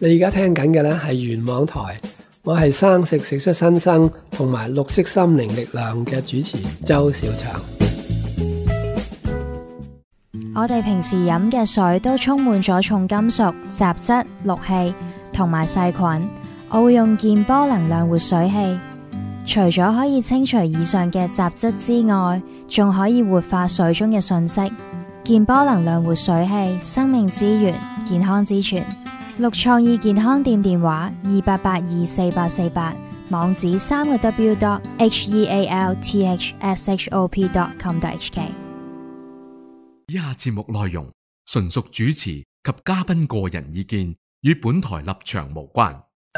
你而家聽緊嘅呢係原網台，我係生食食出新生同埋綠色心靈力量嘅主持周小祥。 我哋平時飲嘅水都充滿咗重金屬、雜質、氯氣同埋細菌。我會用健波能量活水器，除咗可以清除以上嘅雜質之外，仲可以活化水中嘅訊息。健波能量活水器，生命之源，健康之泉。綠創意健康店電話28824848，網址3w.healthshop.com.hk。 以下節目內容純屬主持及嘉賓個人意見，與本台立場無關。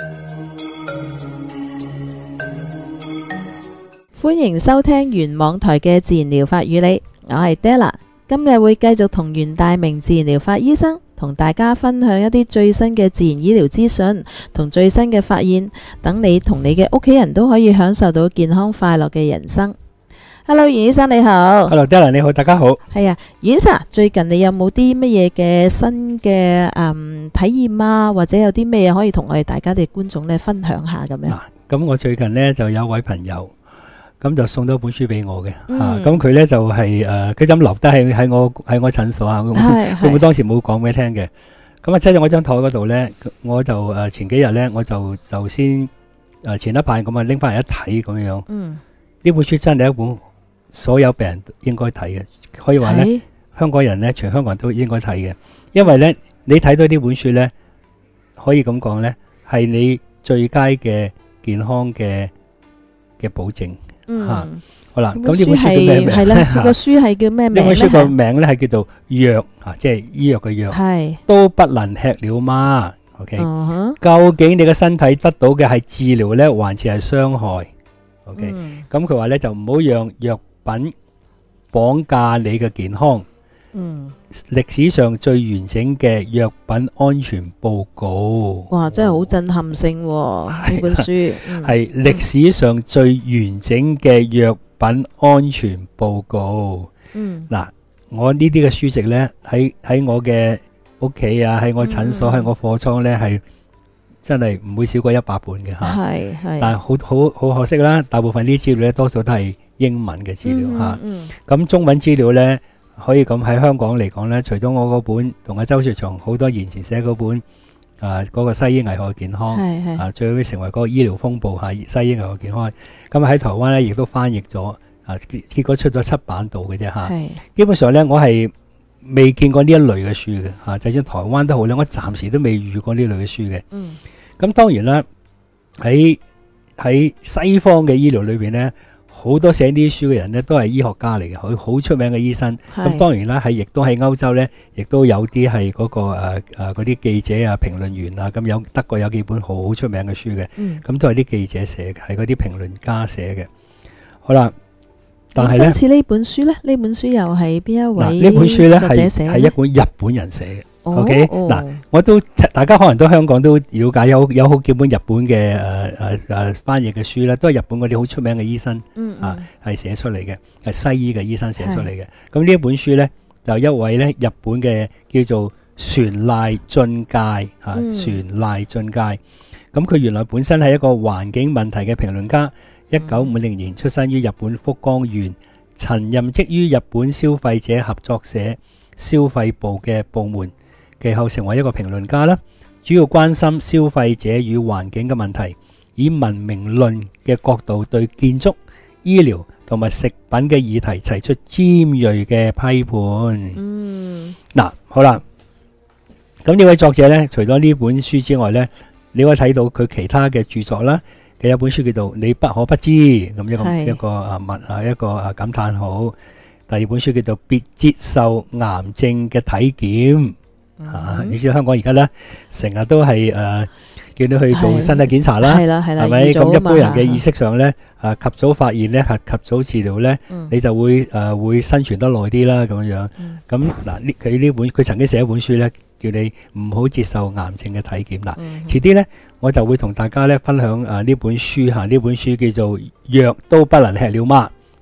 歡迎收聽原網台嘅自然療法與你，我係 Della， 今日會繼續同袁大明自然療法醫生同大家分享一啲最新嘅自然醫療資訊同最新嘅發現，等你同你嘅屋企人都可以享受到健康快樂嘅人生。Hello， 袁醫生你好。 Hello， Della 你好，大家好。 係啊，袁醫生，最近你有冇啲乜嘢嘅新嘅體驗啊，或者有啲咩嘢可以同我哋大家嘅觀眾咧分享下咁樣？ 嗱，咁我最近呢就有位朋友，咁就送咗本書俾我嘅，咁佢呢就係佢就咁留低喺我診所啊，佢當時冇講俾你聽嘅。咁啊，擠喺我張台嗰度呢，我就前幾日呢，我就先前一排咁啊拎翻嚟一睇咁樣。呢本書真係一本所有病人都應該睇嘅，可以話呢，香港人呢，全香港人都應該睇嘅，因為呢，你睇到呢本書呢，可以咁講呢，係你最佳嘅健康嘅保證。好啦，咁呢本書叫咩名？ 係啦，個書係叫咩名？ 呢本書個名咧係叫做藥即係醫藥嘅藥，都不能吃了嗎？OK，究竟你嘅身體得到嘅係治療咧，還是係傷害？OK，咁佢話咧就唔好讓藥品綁架你嘅健康。歷史上最完整嘅藥品安全報告。哇， 真係好震撼性喎！呢本書係歷史上最完整嘅藥品安全報告。嗱，我呢啲嘅書籍呢，喺我嘅屋企啊，喺我診所，喺我貨倉呢，係真係唔會少過100本嘅吓。但係好可惜啦，大部分啲資料呢，多數都係英文嘅資料吓。咁中文資料呢，可以咁喺香港嚟講呢，除咗我嗰本同阿周雪松好多年前寫嗰本嗰個西醫危害健康，最後成為嗰個醫療風暴西醫危害健康。咁喺台灣呢，亦都翻譯咗，結果出咗7版度嘅啫吓。基本上呢，我係未見過呢一類嘅書嘅吓，就算台灣都好咧，我暫時都未遇過呢類嘅書嘅。咁當然啦，喺西方嘅醫療裏邊呢，好多寫呢啲書嘅人呢，都係醫學家嚟嘅，佢好出名嘅醫生。咁當然啦，亦都喺歐洲呢，亦都有啲係嗰啲記者啊、評論員啊，咁德國有幾本好出名嘅書嘅，咁都係啲記者寫嘅，係嗰啲評論家寫嘅。好啦，但係呢，今次呢本書呢，呢本書又係邊一位呢本書呢作者寫？ 係一本日本人寫嘅。OK，嗱，大家可能都香港都了解有好幾本日本嘅翻譯嘅書咧，都係日本嗰啲好出名嘅醫生係寫出嚟嘅，係西醫嘅醫生寫出嚟嘅。咁呢一本書咧，就一位咧日本嘅叫做船賴俊介船賴俊介。咁佢原來本身係一個環境問題嘅評論家，1950年出生於日本福岡縣，曾任職於日本消費者合作社消費部嘅部門。其後成為一個評論家啦，主要關心消費者與環境嘅問題，以文明論嘅角度對建築、醫療同埋食品嘅議題提出尖銳嘅批判。嗱，好啦，咁呢位作者呢，除咗呢本書之外呢，你可以睇到佢其他嘅著作啦。嘅有本書叫做《你不可不知》，咁一個感嘆號。第二本書叫做《別接受癌症嘅體檢》。你知道香港而家咧成日都係叫你去做身體檢查啦，係咪？咁一般人嘅意識上咧，及早發現咧，及早治療咧，你就會生存得耐啲啦，咁樣。咁嗱，佢曾經寫一本書咧，叫你唔好接受癌症嘅體檢。嗱，遲啲咧我就會同大家咧分享呢本書呢本書叫做《藥都不能吃了嗎》。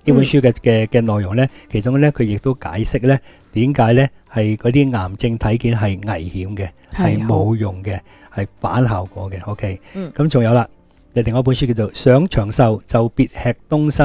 呢本書嘅內容咧，其中咧佢亦都解釋咧點解咧係嗰啲癌症體檢係危險嘅，係冇用嘅，係反效果嘅。OK，咁仲有啦，另外一本書叫做《想長壽就別吃東西》，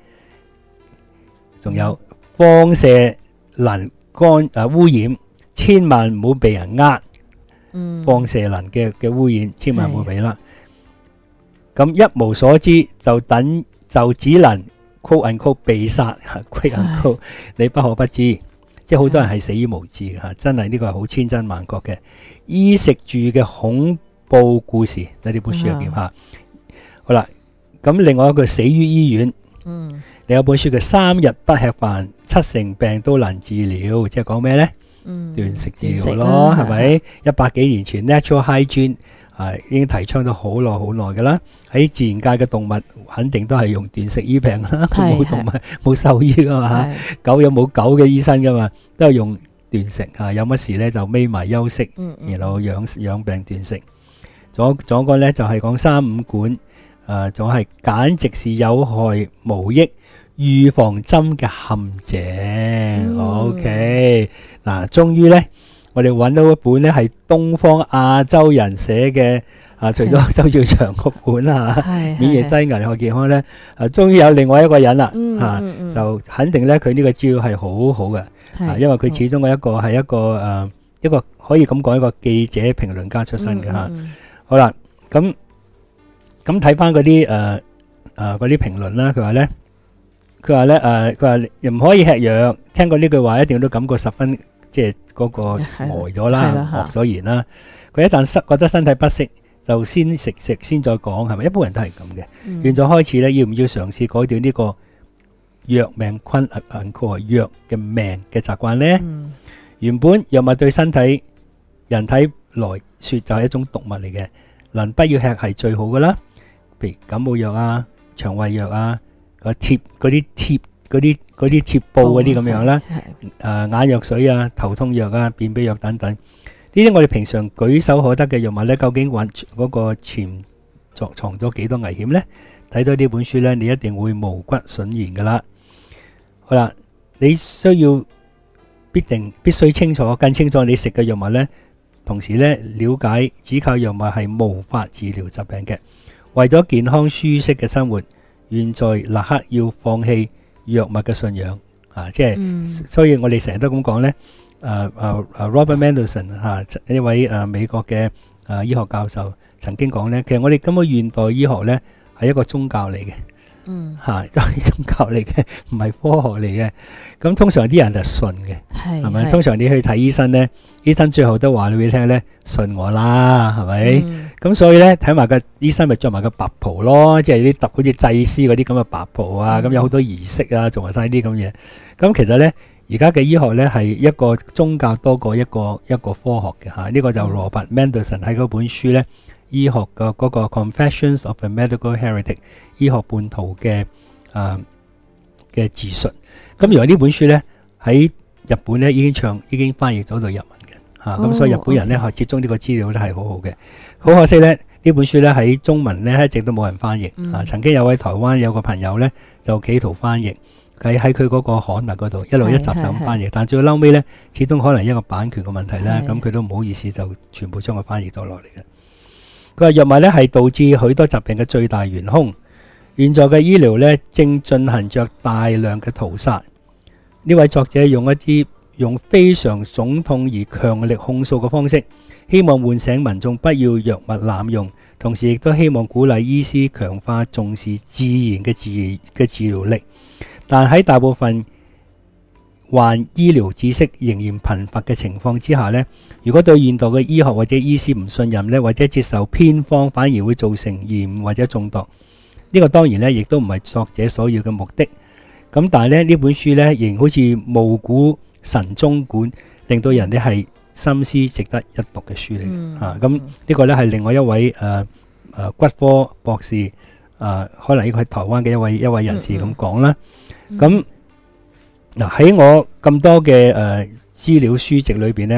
仲有放射能污染，千萬唔好被人呃。放射能嘅污染，千萬唔好俾啦。咁一無所知就只能 quote unquote 被殺，quote unquote 你不可不知，即係好多人係死於無知嘅吓，真係呢個係好千真萬確嘅。衣食住嘅恐怖故事，呢本書入邊吓。好啦，咁另外一個死於醫院，另有本書叫3日不吃飯7成病都能治療，即係講咩呢？斷食治療咯，係咪？100幾年前 natural hygiene 已經提倡咗好耐噶啦。喺自然界嘅動物肯定都係用斷食醫病啦，冇動物冇獸醫噶嘛吓，狗有冇狗嘅醫生噶嘛，都係用斷食啊。有乜事咧就眯埋休息，然後養病斷食。仲有個咧就係講3五管，仲係簡直是有害無益預防針嘅陷阱。OK， 嗱，終於咧，我哋揾到一本咧係東方亞洲人寫嘅，除咗周耀祥嗰本啦，免疫劑危害健康咧，終於有另外一個人啦，就肯定咧佢呢個資料係好好嘅，因為佢始終係一個可以咁講一個記者評論家出身嘅吓。好啦，咁睇翻嗰啲評論啦，佢話咧又唔可以吃藥，聽過呢句話一定都感覺十分即係嗰個呆咗啦，愕咗然啦。佢一陣覺得身體不適，就先食先再講，係咪？一般人都係咁嘅。現在開始咧，要唔要嘗試改掉呢個藥命昆藥嘅命嘅習慣呢？原本藥物對人體來說就係一種毒物嚟嘅，能不要吃係最好噶啦。譬如感冒藥啊、腸胃藥啊、嗰啲貼布嗰啲咁樣啦，眼藥水啊、頭痛藥啊、便秘藥等等，呢啲我哋平常舉手可得嘅藥物呢，究竟嗰個潛藏咗幾多危險呢？睇到呢本書呢，你一定會毛骨悚然噶啦。好啦，你必須更清楚你食嘅藥物呢，同時呢，了解只靠藥物係無法治療疾病嘅。為咗健康舒適嘅生活，現在立刻要放棄藥物嘅信仰即係，所以我哋成日都咁講呢。Robert Mendelsohn 一位美國嘅醫學教授曾經講呢，其實我哋根本現代醫學呢係一個宗教嚟嘅。就係宗教嚟嘅，唔係科學嚟嘅。咁通常啲人就信嘅，係咪？通常你去睇醫生呢，醫生最後都話你俾你聽呢，信我啦，係咪？咁所以呢，睇埋個醫生咪着埋個白袍咯，即係啲好似祭司嗰啲咁嘅白袍啊，咁有好多儀式啊，做埋晒啲咁嘢。咁其實呢，而家嘅醫學呢係一個宗教多過一個科學嘅吓。呢個就羅拔 Mendelsohn 喺嗰本書呢。醫學嘅嗰個 Confessions of a Medical Heretic 醫學叛徒嘅自述。咁原來呢本書呢，喺日本呢已經翻譯咗到日文嘅咁所以日本人呢接觸呢個資料都係好好嘅。好可惜呢，呢本書呢喺中文呢一直都冇人翻譯曾經有位台灣有個朋友呢，就企圖翻譯，喺佢嗰個刊物嗰度一集就咁翻譯，但最後尾呢，始終可能一個版權嘅問題呢，咁佢都唔好意思就全部將佢翻譯咗落嚟嘅。佢話藥物咧係導致許多疾病嘅最大元兇，現在嘅醫療咧正進行着大量嘅屠殺。呢位作者用非常聳動而強力控訴嘅方式，希望喚醒民眾不要藥物濫用，同時亦都希望鼓勵醫師強化重視自然嘅治療力。但喺大部分患醫療知識仍然貧乏嘅情況之下呢，如果對現代嘅醫學或者醫師唔信任呢，或者接受偏方，反而會造成延誤或者中毒。呢個當然呢，亦都唔係作者所要嘅目的。咁但係咧呢本書呢，仍好似暮鼓晨鐘館，令到人哋係深思值得一讀嘅書嚟嘅。咁呢個呢，係另外一位骨科博士可能呢個係台灣嘅一位人士咁講啦。咁嗱喺我咁多嘅資料書籍裏邊呢，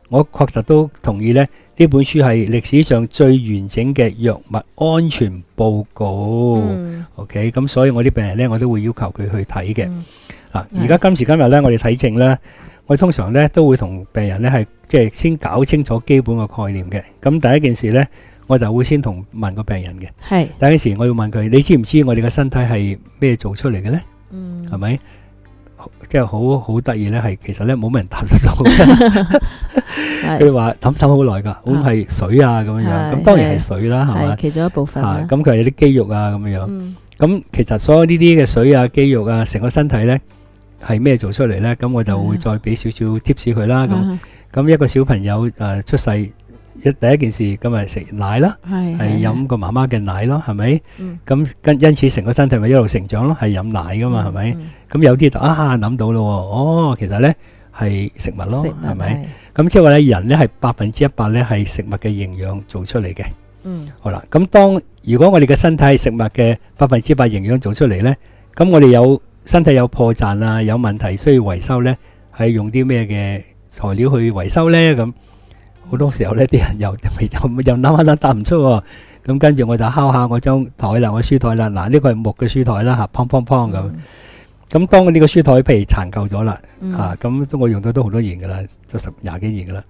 我確實都同意呢本書係歷史上最完整嘅藥物安全報告。OK， 咁所以我啲病人呢，我都會要求佢去睇嘅。而家今時今日呢，我哋睇症呢，我通常呢都會同病人呢係即係先搞清楚基本嘅概念嘅。咁第一件事呢，我就會先問個病人嘅。係第一件事，我要問佢：你知唔知我哋嘅身體係咩做出嚟嘅呢？係咪？即係好得意咧，係其實咧冇乜人答得到嘅。佢話諗好耐噶，咁係水啊咁樣樣，咁當然係水啦，係嘛？其中一部分。咁佢係有啲肌肉啊咁樣樣。咁其實所有呢啲嘅水啊、肌肉啊，成個身體咧係咩做出嚟咧？咁我就會再俾少少 tips 佢啦。咁一個小朋友出世第一件事咁咪食奶啦，係飲個媽媽嘅奶咯，係咪？咁因此成個身體咪一路成長咯，係飲奶噶嘛，係咪？咁有啲就諗到咯，其實咧係食物咯，係咪？咁即係話咧，人咧係100%咧係食物嘅營養做出嚟嘅。好啦，咁如果我哋嘅身體係食物嘅100%營養做出嚟咧，咁我哋身體有破綻啊，有問題需要維修咧，係用啲咩嘅材料去維修咧？咁好多時候呢啲人又諗答唔出喎。咁跟住我就敲下我張台啦，我書台啦。嗱，呢個係木嘅書台啦，嚇，砰砰砰咁。咁當呢個書台譬如殘舊咗啦，咁我用到都好多年噶啦，都20幾年噶啦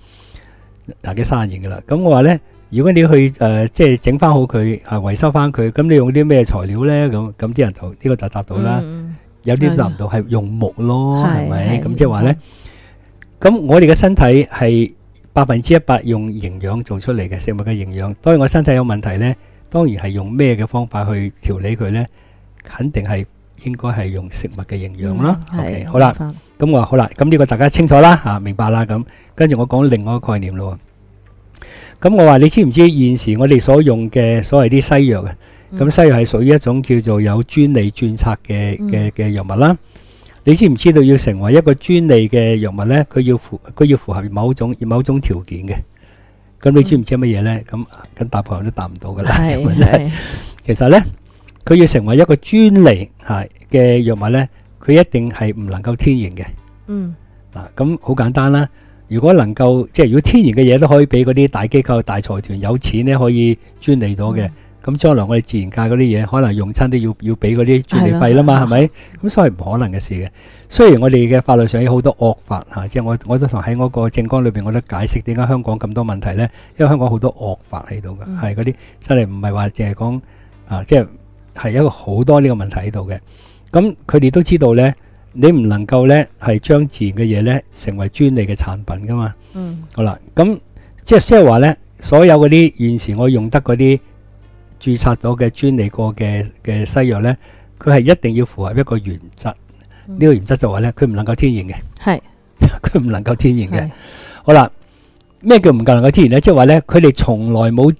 ，20幾30年噶啦。咁我話咧，如果你去即係整翻好佢，維修翻佢，咁你用啲咩材料咧？咁啲人就呢個就答到啦。有啲答唔到，係用木咯，係咪？咁即係話咧，咁我哋嘅身體係100%用營養做出嚟嘅食物嘅營養。當然我身體有問題呢，當然係用咩嘅方法去調理佢呢？肯定係應該係用食物嘅營養啦。OK， 好啦，咁我話好啦，咁呢個大家清楚啦，明白啦。咁跟住我講另外一個概念咯。咁我話你知唔知現時我哋所用嘅所謂啲西藥啊？咁西藥係屬於一種叫做有專利註冊嘅藥物啦。你知唔知道要成為一個專利嘅藥物呢？佢要符合某種條件嘅。咁你知唔知乜嘢呢？咁答案都答唔到噶啦。其實呢，佢要成為一個專利嘅藥物呢，佢一定係唔能夠天然嘅。咁好簡單啦。如果能夠如果天然嘅嘢都可以俾嗰啲大機構、大財團有錢呢，可以專利到嘅。咁將來我哋自然界嗰啲嘢，可能用親都要俾嗰啲專利費啦嘛，係咪？咁所以唔可能嘅事嘅。雖然我哋嘅法律上有好多惡法嚇，即係我都喺嗰個政綱裏邊，我都解釋點解香港咁多問題呢？因為香港好多惡法喺度嘅，係嗰啲真係唔係話淨係講即係一個好多呢個問題喺度嘅。咁佢哋都知道呢，你唔能夠呢係將自然嘅嘢呢成為專利嘅產品噶嘛。好啦，咁即係話呢，所有嗰啲現時我用得嗰啲註冊咗嘅專利過嘅西藥呢，佢係一定要符合一個原則。呢個原則就話呢，佢唔能夠天然嘅。係，佢唔能夠天然嘅。好啦，咩叫唔能夠天然呢？即係話呢，佢哋從來冇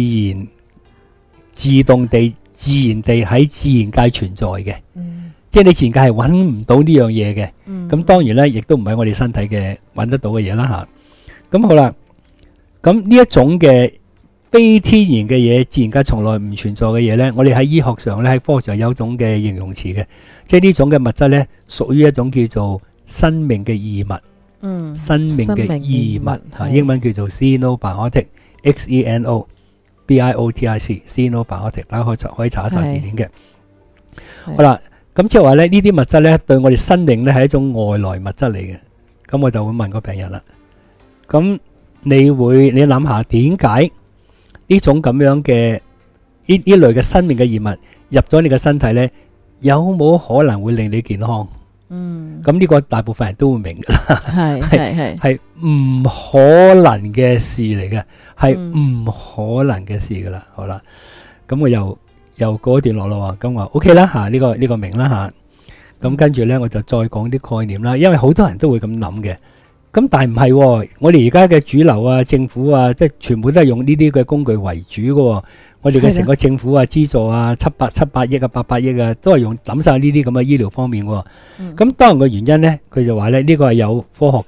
自動地、自然地喺自然界存在嘅。即係你自然界係揾唔到呢樣嘢嘅。咁當然呢，亦都唔係我哋身體嘅揾得到嘅嘢啦嚇。咁好啦，咁呢一種嘅非天然嘅嘢，自然界從來唔存在嘅嘢呢，我哋喺醫學上咧，喺科學上有一種嘅形容詞嘅，即係呢種嘅物質呢，屬於一種叫做生命嘅異物。生命嘅異物嚇，英文叫做 xenobiotic，xenobiotic，xenobiotic，大家可以查一查字典嘅。好啦，咁即係話咧，呢啲物質呢，對我哋生命呢係一種外來物質嚟嘅。咁我就會問個病人啦，咁你諗下點解呢種咁樣嘅呢類嘅生命嘅異物入咗你嘅身體呢，有冇可能會令你健康？咁呢個大部分人都會明噶啦，係唔可能嘅事嚟嘅，係唔可能嘅事噶啦。好啦，咁我又過一段落咯，咁話 OK 啦吓，呢個明啦吓。咁跟住呢，我就再講啲概念啦，因為好多人都會咁諗嘅。咁但係唔係，我哋而家嘅主流啊、政府啊，即係全部都係用呢啲嘅工具為主嘅。我哋嘅成個政府啊、資助啊、700億啊、800億啊，都係用抌晒呢啲咁嘅醫療方面。咁當然個原因呢，佢就話咧，呢個係有科學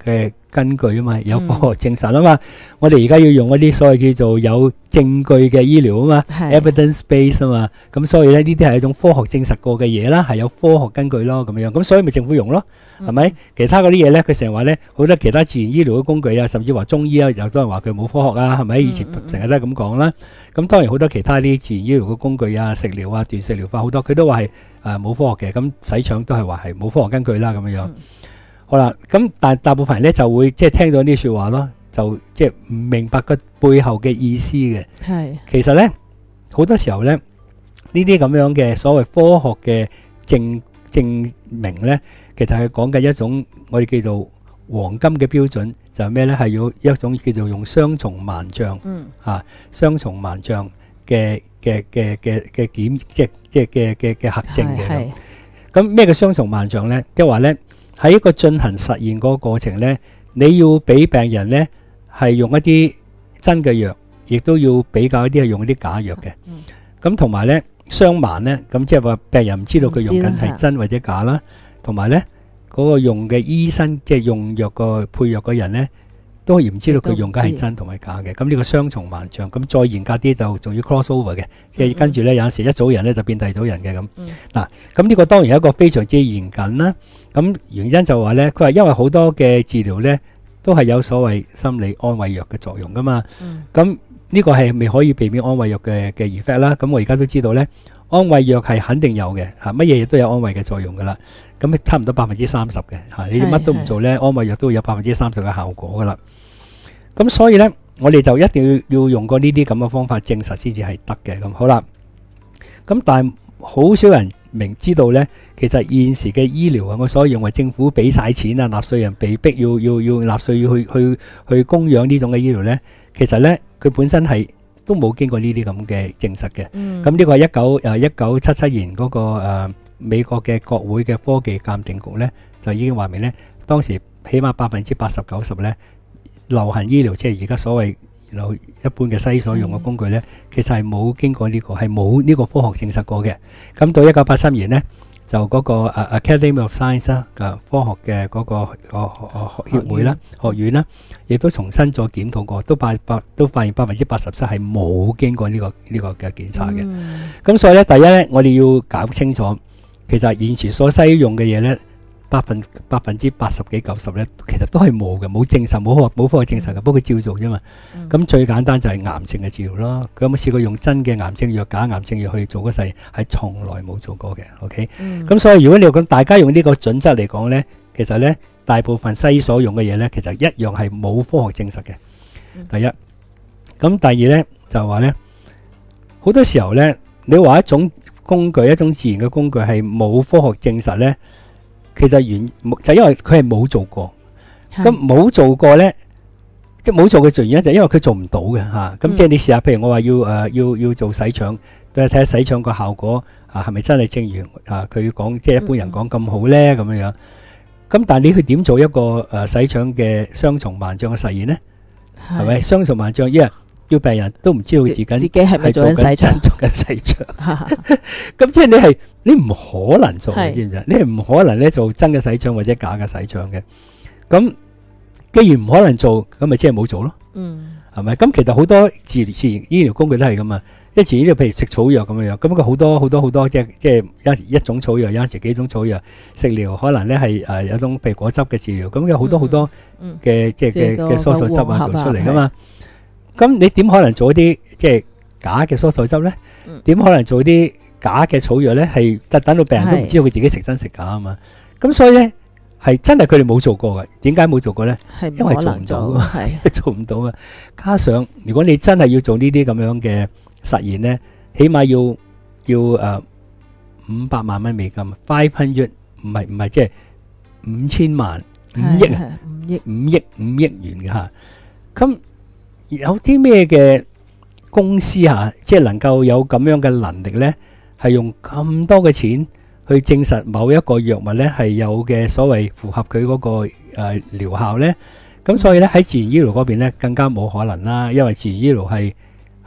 根據啊嘛，有科學證實啊嘛。我哋而家要用嗰啲所謂叫做有證據嘅醫療啊嘛，evidence base 啊嘛。咁所以咧呢啲係一種科學證實過嘅嘢啦，係有科學根據咯咁樣。咁所以咪政府用咯，係咪？其他嗰啲嘢咧，佢成日話咧好多其他自然醫療嘅工具啊，甚至話中醫啊，有多人話佢冇科學啊，係咪？以前成日都係咁講啦。咁當然好多其他啲自然醫療嘅工具啊、食療啊、斷食療法好多，佢都話係冇科學嘅。咁洗腸都係話係冇科學根據啦咁樣。好啦，咁但係大部分人咧就會即係聽到呢啲説話咯，就即係唔明白個背後嘅意思嘅。係其實咧好多時候咧呢啲咁樣嘅所謂科學嘅證明咧，其實係講緊一種我哋叫做黃金嘅標準，就係咩咧？係要一種叫做用雙重萬象，雙重萬象嘅檢即係核證嘅。咁咩叫雙重萬象咧？即係話咧。喺一個進行實驗嗰個過程咧，你要俾病人咧係用一啲真嘅藥，亦都要比較一啲係用一啲假藥嘅。咁同埋咧雙盲咧，咁即係話病人唔知道佢用緊係真或者假啦。同埋咧嗰個用嘅醫生即係用藥個配藥嘅人咧，都唔知道佢用緊係真同埋假嘅。咁呢個雙重萬象，咁再嚴格啲就仲要 cross over 嘅，即係跟住咧有陣時一組人咧就變第二組人嘅咁。嗱，咁呢個當然係一個非常之嚴謹啦。咁原因就話咧，佢話因為好多嘅治療咧都係有所謂心理安慰藥嘅作用噶嘛。咁呢個係未可以避免安慰藥嘅 effect 啦。咁我而家都知道咧，安慰藥係肯定有嘅嚇，乜嘢嘢都有安慰嘅作用噶啦。咁差唔多30%嘅嚇，你乜都唔做咧，安慰藥都會有30%嘅效果噶啦。咁所以咧，我哋就一定要用過呢啲咁嘅方法證實先至係得嘅。咁好啦，咁但係好少人明知道咧，其實現時嘅醫療啊，我所認為政府俾晒錢啊，納稅人被逼要納稅要去供養呢種嘅醫療咧，其實咧佢本身係都冇經過呢啲咁嘅證實嘅。咁呢個係1977年嗰個美國嘅國會嘅科技鑑定局咧，就已經話明咧，當時起碼80%-90%咧流行醫療，即係而家所謂一般嘅西醫所用嘅工具咧，其實係冇經過呢個，係冇呢個科學證實過嘅。咁到1983年咧，就嗰個Academy of Science 啦嘅科學嘅嗰個協會啦、學院啦，亦都重新再檢討過，都發現87%係冇經過呢個嘅檢查嘅。咁所以咧，第一咧，我哋要搞清楚，其實現時所西醫用嘅嘢咧，百分之80幾90咧，其實都係冇嘅，冇證實，冇科學證實嘅，不過照做啫嘛。咁最簡單就係癌症嘅治療咯。佢有冇試過用真嘅癌症藥、假癌症藥去做嗰實驗？係從來冇做過嘅。OK，咁所以如果你講大家用呢個準則嚟講咧，其實咧大部分西醫所用嘅嘢咧，其實一樣係冇科學證實嘅。第一，咁第二咧就話咧，好多時候咧，你話一種工具、一種自然嘅工具係冇科學證實咧。其實就因為佢係冇做過，咁冇做過咧，即係冇做嘅原因就因為佢做唔到嘅嚇。咁即係你試下，譬如我話要做洗腸，都係睇下洗腸個效果啊，係咪真係正如佢講，即係一般人講咁好咧咁樣樣。咁但係你去點做一個洗腸嘅雙重萬象嘅實驗咧？係咪雙重萬象？因為要病人都唔知道自己係咪做緊洗腸，咁即係你唔可能做嘅，知唔知？你係唔可能咧做真嘅洗腸或者假嘅洗腸嘅。咁既然唔可能做，咁咪即係冇做咯。係咪？咁其實好多自然醫療工具都係咁啊。一自然醫療譬如食草藥咁樣樣，咁佢好多即係一種草藥，有陣時幾種草藥食療，可能咧係有種譬如果汁嘅治療，咁有好多嘅即係嘅蔬菜汁啊做出嚟噶嘛。咁你點可能做一啲即係假嘅蔬菜汁咧？點可能做啲假嘅草藥咧？係等到病人都唔知道佢自己食真食假啊嘛！咁所以咧係真係佢哋冇做過嘅。點解冇做過咧？因為做唔到，做唔到啊！加上如果你真係要做呢啲咁樣嘅實驗咧，起碼要500萬蚊美金，500唔係即係5000萬5億啊，5億元嘅嚇。咁有啲咩嘅公司即係能夠有咁樣嘅能力咧，係用咁多嘅錢去證實某一個藥物咧係有嘅所謂符合佢嗰個療效咧？咁所以咧喺自然醫療嗰邊咧更加冇可能啦，因為自然醫療係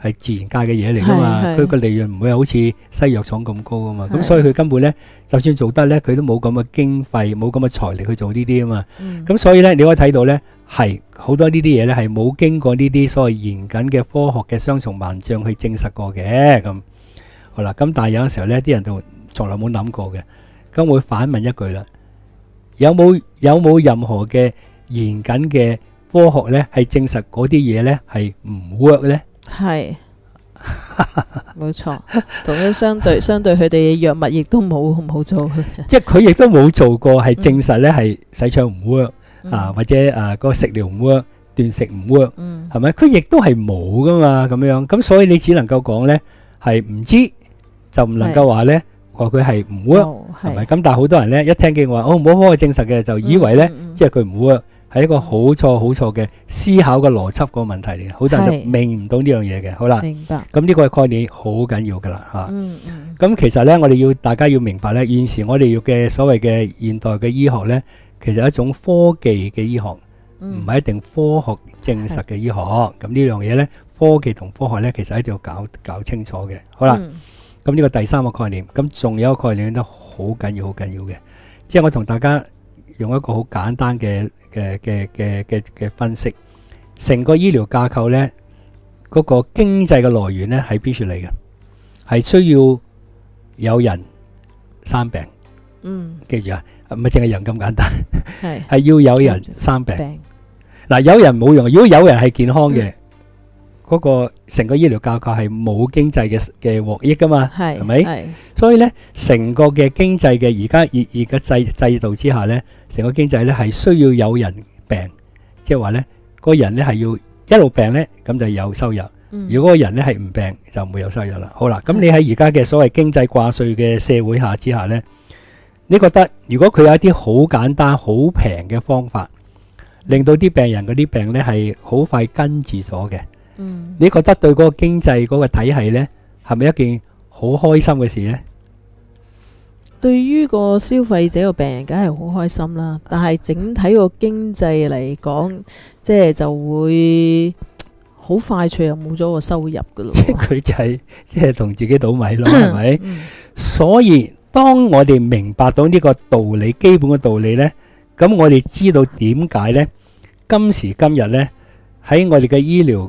係自然界嘅嘢嚟噶嘛，佢個利潤唔會好似西藥廠咁高啊嘛，咁所以佢根本咧，就算做得咧，佢都冇咁嘅經費，冇咁嘅財力去做呢啲啊嘛。咁所以咧，你可以睇到咧，係好多呢啲嘢咧係冇經過呢啲所謂嚴謹嘅科學嘅雙重萬象去證實過嘅。咁好啦，咁但係有陣時候咧，啲人就從來冇諗過嘅，咁會反問一句啦，有冇任何嘅嚴謹嘅科學咧係證實嗰啲嘢咧係唔 work 咧？ 係，冇錯，同樣相對佢哋嘅藥物亦都冇做， 即係佢亦都冇做過係證實咧係洗腸唔 work 啊，或者嗰個食療唔 work，斷食唔 work，係咪？佢亦都係冇噶嘛，咁樣，咁所以你只能夠講咧係唔知，就唔能夠話咧話佢係唔 work，係咪？咁但係好多人咧一聽見話冇科學證實嘅，就以為咧即係佢唔 work。係一個好錯嘅思考嘅邏輯個問題嚟嘅，好多人就明唔到呢樣嘢嘅。好啦， 明白。 咁呢個概念好緊要噶啦嚇。咁其實咧，我哋大家要明白咧，現時我哋要嘅所謂嘅現代嘅醫學咧，其實係一種科技嘅醫學，唔係一定科學證實嘅醫學。咁呢樣嘢咧，科技同科學咧，其實一定要搞清楚嘅。好啦，咁呢個第三個概念，咁仲有一個概念都好緊要嘅，即係我同大家用一個好簡單嘅分析，成個醫療架構咧，嗰個經濟嘅來源咧係邊處嚟嘅？係需要有人生病，記住啊，唔係淨係人咁簡單，係要有人生病。嗱，有人冇用，如果有人係健康嘅，嗰個成個醫療架構係冇經濟嘅獲益噶嘛，係咪？所以咧，成個嘅經濟嘅而家制度之下咧，成個經濟咧係需要有人病，即係話咧，個人咧係要一路病咧，咁就有收入。如果個人咧係唔病，就唔會有收入啦。好啦，咁你喺而家嘅所謂經濟掛帥嘅社會下之下咧，你覺得如果佢有一啲好簡單、好平嘅方法，令到啲病人嗰啲病咧係好快根治咗嘅？你覺得對嗰個經濟嗰個體系呢，係咪一件好開心嘅事呢？ 對於個消費者個病人，梗係好開心啦。但係整體個經濟嚟講，即係就會好快脆又冇咗個收入噶咯。 即係佢就係即係同自己倒米咯，係咪？所以當我哋明白到呢個道理，基本嘅道理呢，咁我哋知道點解呢？今時今日呢，喺我哋嘅醫療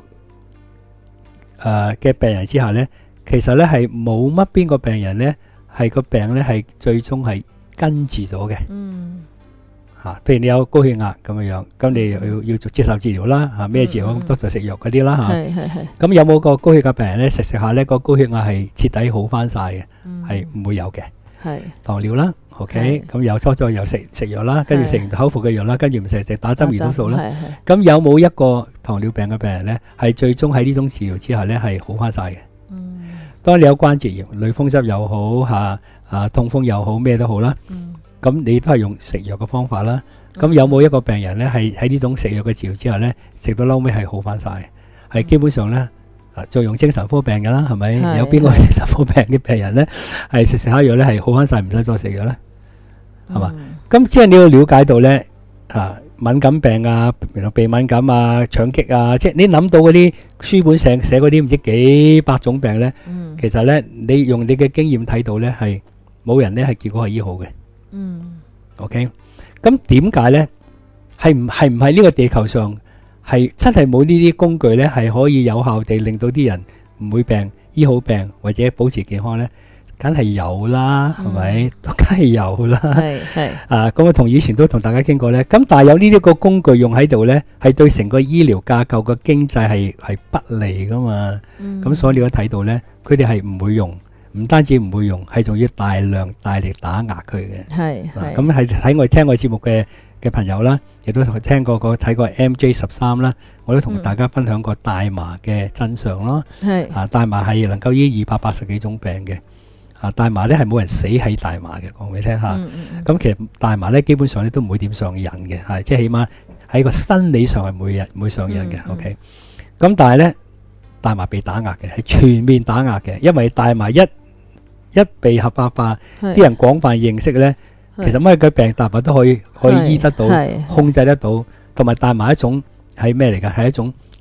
嘅病人之下呢，其實呢係冇乜邊個病人呢係個病呢係最終係根治咗嘅。譬如你有高血壓咁樣，咁你要接受治療啦，咩治療都就食藥嗰啲啦，咁有冇個高血壓病人呢食下呢個高血壓係徹底好翻晒嘅？係唔會有嘅。糖尿啦，OK，咁有初初又食藥啦，跟住食完口服嘅藥啦，跟住唔食打針胰島素啦。咁有冇一個糖尿病嘅病人呢係最終喺呢種治療之下呢係好翻晒嘅？當你有關節炎、類風濕又好痛風又好咩都好啦，咁你都係用食藥嘅方法啦。咁有冇一個病人呢係喺呢種食藥嘅治療之下呢食到嬲尾係好翻晒？係基本上呢。就用精神科病嘅啦，係咪？有邊個精神科病嘅病人呢係食下藥呢係好翻晒，唔使再食藥呢？係嘛？咁即係你要了解到呢，敏感病啊，鼻敏感啊，腸棘啊，即係你諗到嗰啲書本寫嗰啲唔知幾百種病呢，其實呢你用你嘅經驗睇到呢係冇人呢係結果係醫好嘅。OK，咁點解呢？係唔係呢個地球上？係真係冇呢啲工具呢係可以有效地令到啲人唔會病、醫好病或者保持健康呢？梗係有啦，係咪？都梗係有啦。咁我同以前都同大家傾過呢。咁但係有呢啲個工具用喺度呢，係對成個醫療架構嘅經濟係不利噶嘛。咁所以你都睇到呢，佢哋係唔會用，唔單止唔會用，係仲要大力打壓佢嘅。咁係睇我哋聽我節目嘅朋友啦，亦都聽過睇過 MJ13啦，我都同大家分享過大麻嘅真相咯。大麻係能夠醫280幾種病嘅。大麻咧係冇人死喺大麻嘅，講俾你聽下。咁其實大麻咧基本上咧都唔會點上癮嘅，即係起碼喺個生理上係唔會上癮嘅。OK，咁但係咧大麻被打壓嘅，係全面打壓嘅，因為大麻一被合法化，啲人廣泛認識咧。其實乜嘅病大麻都可以醫得到，控制得到，同埋大麻一種係咩嚟㗎？係一種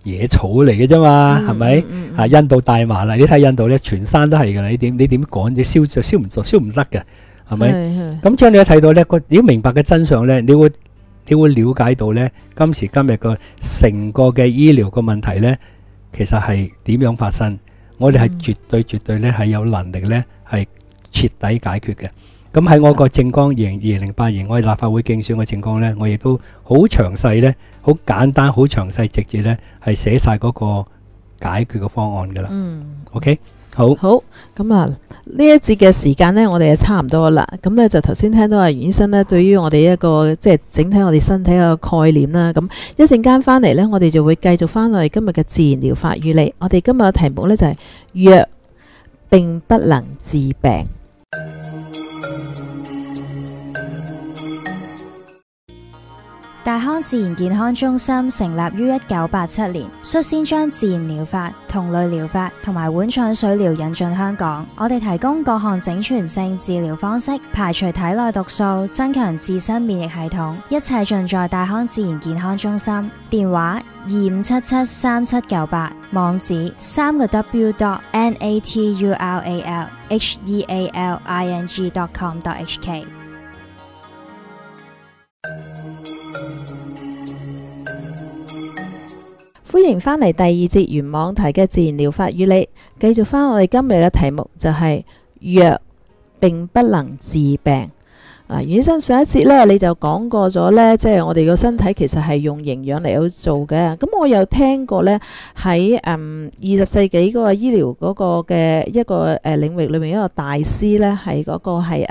野草嚟嘅啫嘛，係咪？印度大麻啦，你睇印度咧，全山都係噶啦，你點趕，你燒就燒唔得嘅，係咪？咁將你一睇到咧，你明白嘅真相咧，你會了解到咧，今時今日個成個嘅醫療個問題咧，其實係點樣發生？我哋係絕對咧係有能力咧係徹底解決嘅。咁喺我個政綱2008年我哋立法會競選嘅政綱咧，我亦都好詳細咧，好簡單，好詳細直接咧係寫晒嗰個解決嘅方案噶啦。OK， 好， 咁啊呢一節嘅時間呢，我哋就差唔多啦。咁呢就頭先聽到阿袁醫生呢，對於我哋一個即係整體我哋身體嘅概念啦。咁一陣間翻嚟呢，我哋就會繼續翻我哋今日嘅自然療法與你。我哋今日嘅題目呢，就係藥並不能治病。 大康自然健康中心成立於1987年，率先將自然療法、同類療法同埋碗廠水療引進香港。我哋提供各項整全性治療方式，排除體內毒素，增強自身免疫系統，一切盡在大康自然健康中心。電話25773798，網址www.natural healing.com.hk。 歡迎翻嚟第二節原網題嘅自然療法與你，繼續翻我哋今日嘅題目就係藥並不能治病。袁醫生上一節呢，你就講過咗呢，即係我哋個身體其實係用營養嚟去做嘅。咁我有聽過呢，喺20世紀嗰個醫療嗰個嘅一個領域裏面一個大師呢，係嗰個係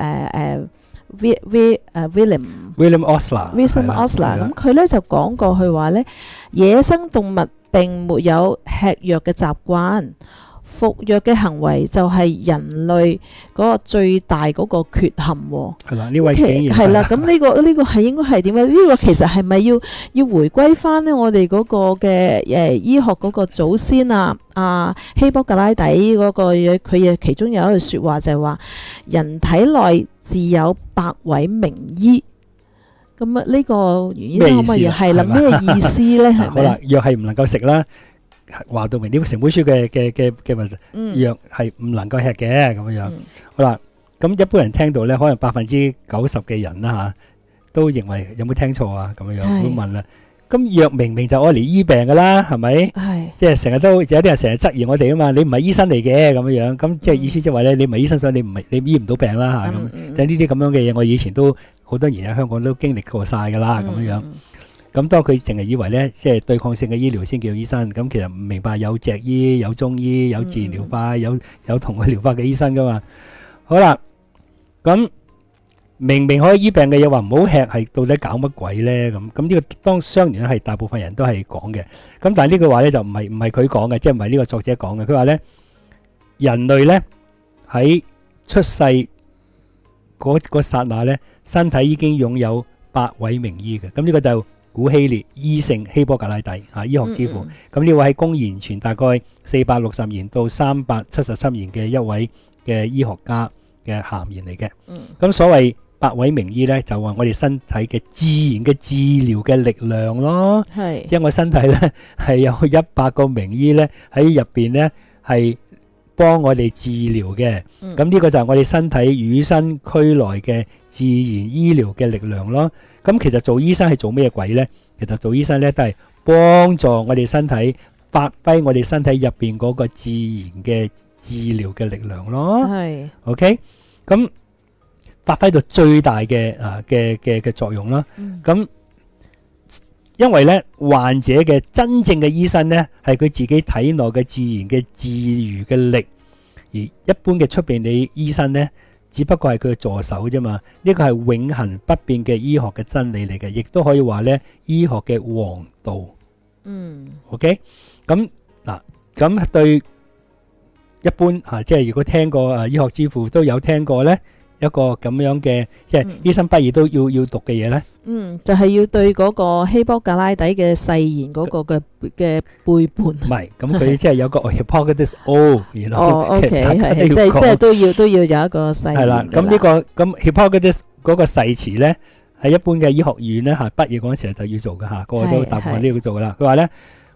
William Osler， 咁佢咧就講過，佢話咧野生動物並沒有吃藥嘅習慣，服藥嘅行為就係人類嗰個最大嗰個缺陷。 係啦，呢位竟然係啦，咁呢個係應該係點樣？呢個其實係咪要回歸翻呢？我哋嗰個嘅醫學嗰個祖先希波格拉底嗰個嘢，佢其中有一句說話就係話人體內自有百位名醫。咁呢個原因可唔可以係啦？咩意思咧？係咪？ 好啦，藥係唔能夠食啦，話到明呢個成本書嘅問題，藥係唔能夠吃嘅咁樣。好啦，咁一般人聽到咧，可能90%嘅人啦都認為有冇聽錯啊？咁樣會問啦。咁藥明明就愛嚟醫病噶啦，係咪？係。即係成日都有啲人成日質疑我哋啊嘛，你唔係醫生嚟嘅咁樣。咁即係意思即係話咧，你唔係醫生，所以你醫唔到病啦嚇咁。即係呢啲咁樣嘅嘢，我以前都好多年喺香港都經歷過晒噶啦咁樣。咁當佢淨係以為咧，即係對抗性嘅醫療先叫醫生，咁其實唔明白有脊醫、有中醫、有自然療法、有同類療法嘅醫生噶嘛。好啦，咁明明可以醫病嘅嘢話唔好吃，係到底搞乜鬼咧？咁呢個當相連係大部分人都係講嘅。咁但係呢句話咧就唔係佢講嘅，即係唔係呢個作者講嘅。佢話咧，人類咧喺出世嗰剎那咧，身體已經擁有百位名醫嘅。咁呢個就古希臘醫聖希波格拉底醫學之父。咁呢位喺公元前大概460年到377年嘅一位嘅醫學家嘅涵言嚟嘅。咁所謂百位名醫咧，就話我哋身體嘅自然嘅治療嘅力量咯。係，因為我身體咧係有100個名醫咧喺入邊咧係幫我哋治療嘅。咁呢個就係我哋身體與生俱來嘅自然醫療嘅力量咯。咁其實做醫生係做咩鬼咧？其實做醫生咧都係幫助我哋身體發揮我哋身體入邊嗰個自然嘅治療嘅力量咯。係 ，OK， 咁發揮到最大嘅作用啦。咁因為咧患者嘅真正嘅醫生咧係佢自己體內嘅自然嘅治癒嘅力，而一般嘅出邊嘅醫生咧只不過係佢嘅助手啫嘛。呢個係永恆不變嘅醫學嘅真理嚟嘅，亦都可以話咧醫學嘅王道。OK， 咁嗱，咁對一般即係如果聽過醫學之父都有聽過咧。一個咁樣嘅即係醫生畢業都要讀嘅嘢咧， 就係要對嗰個希波格拉底嘅誓言嗰個嘅背叛。 唔係，咁佢即係有個 Hippocrates Oath，原來 OK 係即係都要有一個誓言。係啦， 咁呢個咁 Hippocrates嗰個誓詞咧，係一般嘅醫學院咧畢業嗰陣時就要做嘅嚇，個個都大部分都要做噶啦。佢話咧，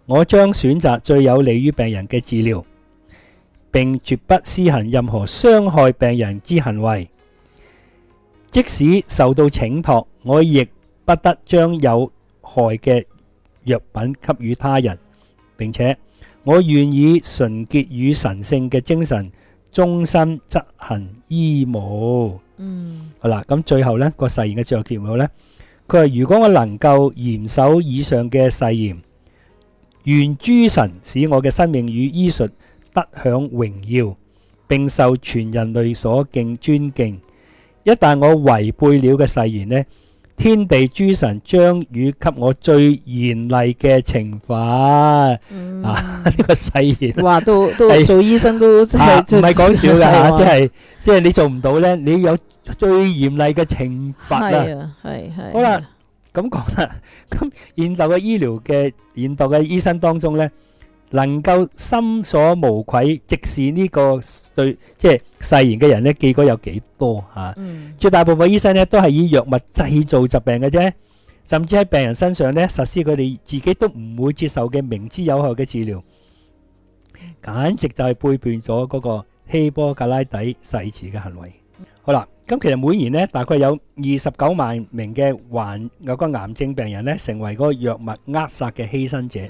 我將選擇最有利於病人嘅治療，並絕不施行任何傷害病人之行為。即使受到請託，我亦不得將有害嘅藥品給予他人，並且我願以純潔與神聖嘅精神終身執行醫務。好啦，咁最後呢個誓言嘅最後結尾呢，佢話如果我能夠嚴守以上嘅誓言，願諸神使我嘅生命與醫術得享榮耀，並受全人類所尊敬。一旦我違背了嘅誓言呢，天地諸神將予給我最嚴厲嘅懲罰。呢個誓言話都做醫生都真係唔係講笑㗎，即係你做唔到呢，你有最嚴厲嘅懲罰啦。 係好啦，咁講啦，咁現代嘅醫生當中呢，能夠心所無愧直視呢個對即係誓言嘅人呢，結果有幾多嚇？絕大部分醫生呢都係以藥物製造疾病嘅啫，甚至喺病人身上呢實施佢哋自己都唔會接受嘅明知有害嘅治療，簡直就係背叛咗嗰個希波格拉底誓詞嘅行為。好啦，咁其實每年呢大概有29萬名嘅有個癌症病人呢成為嗰個藥物扼殺嘅犧牲者。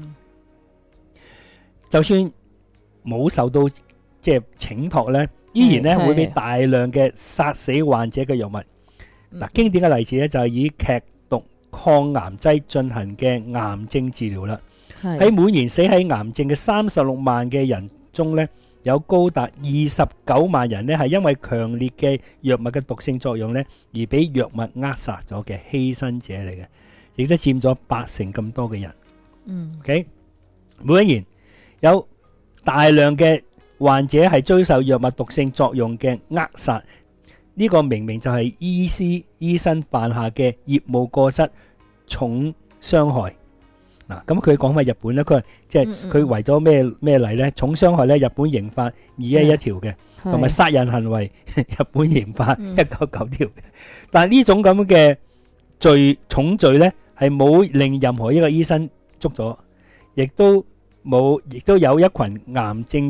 就算冇受到即係請託呢，依然呢會俾大量嘅殺死患者嘅藥物。嗱，經典嘅例子呢就係以劇毒抗癌劑進行嘅癌症治療啦。喺每年死喺癌症嘅36萬嘅人中呢，有高達29萬人呢係因為強烈嘅藥物嘅毒性作用呢而俾藥物扼殺咗嘅犧牲者嚟嘅，亦都佔咗80%咁多嘅人。OK， 每一年有大量嘅患者係遭受藥物毒性作用嘅扼殺，呢個明明就係醫生犯下嘅業務過失、重傷害。嗱，咁佢講翻日本咧，佢話即係佢為咗咩例咧？重傷害咧，日本刑法211條嘅，同埋殺人行為日本刑法199條嘅。但係呢種咁嘅重罪咧，係冇令任何一個醫生捉咗，亦都有一群癌症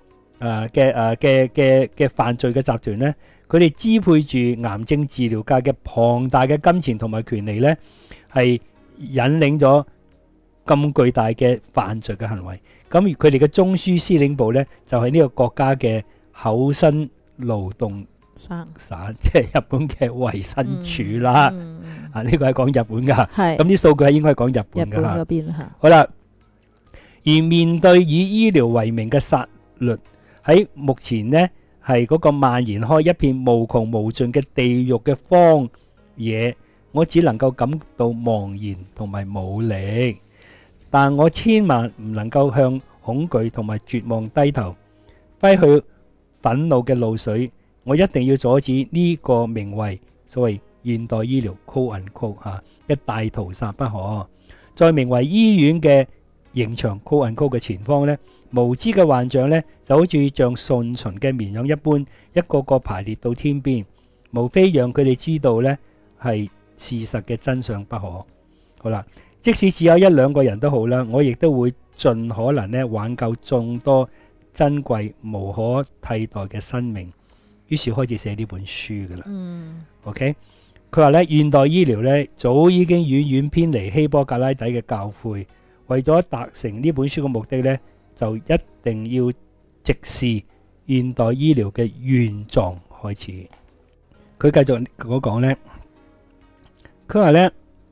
嘅犯罪嘅集團咧，佢哋支配住癌症治療界嘅龐大嘅金錢同埋權利咧，係引領咗咁巨大嘅犯罪嘅行為。咁佢哋嘅中樞司令部咧，就係呢個國家嘅厚生勞動省，即係日本嘅衛生署啦。呢個係講日本噶，咁啲數據係應該係講日本噶。日本嗰邊吓。好啦，而面對以醫療為名嘅殺戮，喺目前呢係嗰個蔓延開一片無窮無盡嘅地獄嘅荒野，我只能夠感到茫然同埋無力。但我千萬唔能夠向恐懼同埋絕望低頭，揮去憤怒嘅露水。我一定要阻止呢個名為所謂現代醫療 quote unquote 嘅大屠殺不可。在名為醫院嘅刑場 quote unquote 嘅前方呢，無知嘅幻象呢就好似像順從嘅綿羊一般，一個個排列到天邊，無非讓佢哋知道呢係事實嘅真相不可。好啦，即使只有1、2個人都好啦，我亦都會盡可能呢挽救眾多珍貴無可替代嘅生命。於是開始寫呢本書噶啦。OK， 佢話呢現代醫療呢早已經遠遠偏離希波格拉底嘅教誨，為咗達成呢本書嘅目的呢，就一定要直視現代醫療嘅原狀開始。佢繼續講呢，佢話呢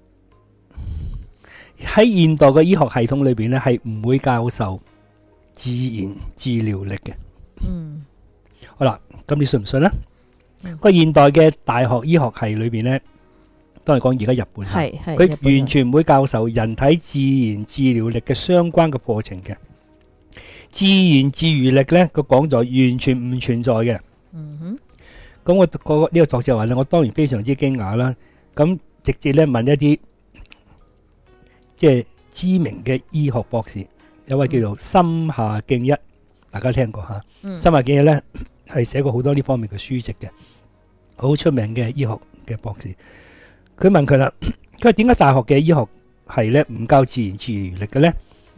喺現代嘅醫學系統裏邊呢係唔會教授自然治療力嘅。好啦，咁你信唔信呢？個現代嘅大學醫學系裏邊呢，都係講而家日本，佢完全唔會教授人體自然治療力嘅相關嘅課程嘅。自然治癒力呢個講座完全唔存在嘅。咁我呢個作者話呢，我當然非常之驚訝啦。咁直接呢問一啲即係知名嘅醫學博士，有位叫做森下敬一，大家聽過吓？森下敬一呢係寫過好多呢方面嘅書籍嘅，好出名嘅醫學嘅博士。佢問佢啦，佢話點解大學嘅醫學系呢唔教自然治癒力嘅呢？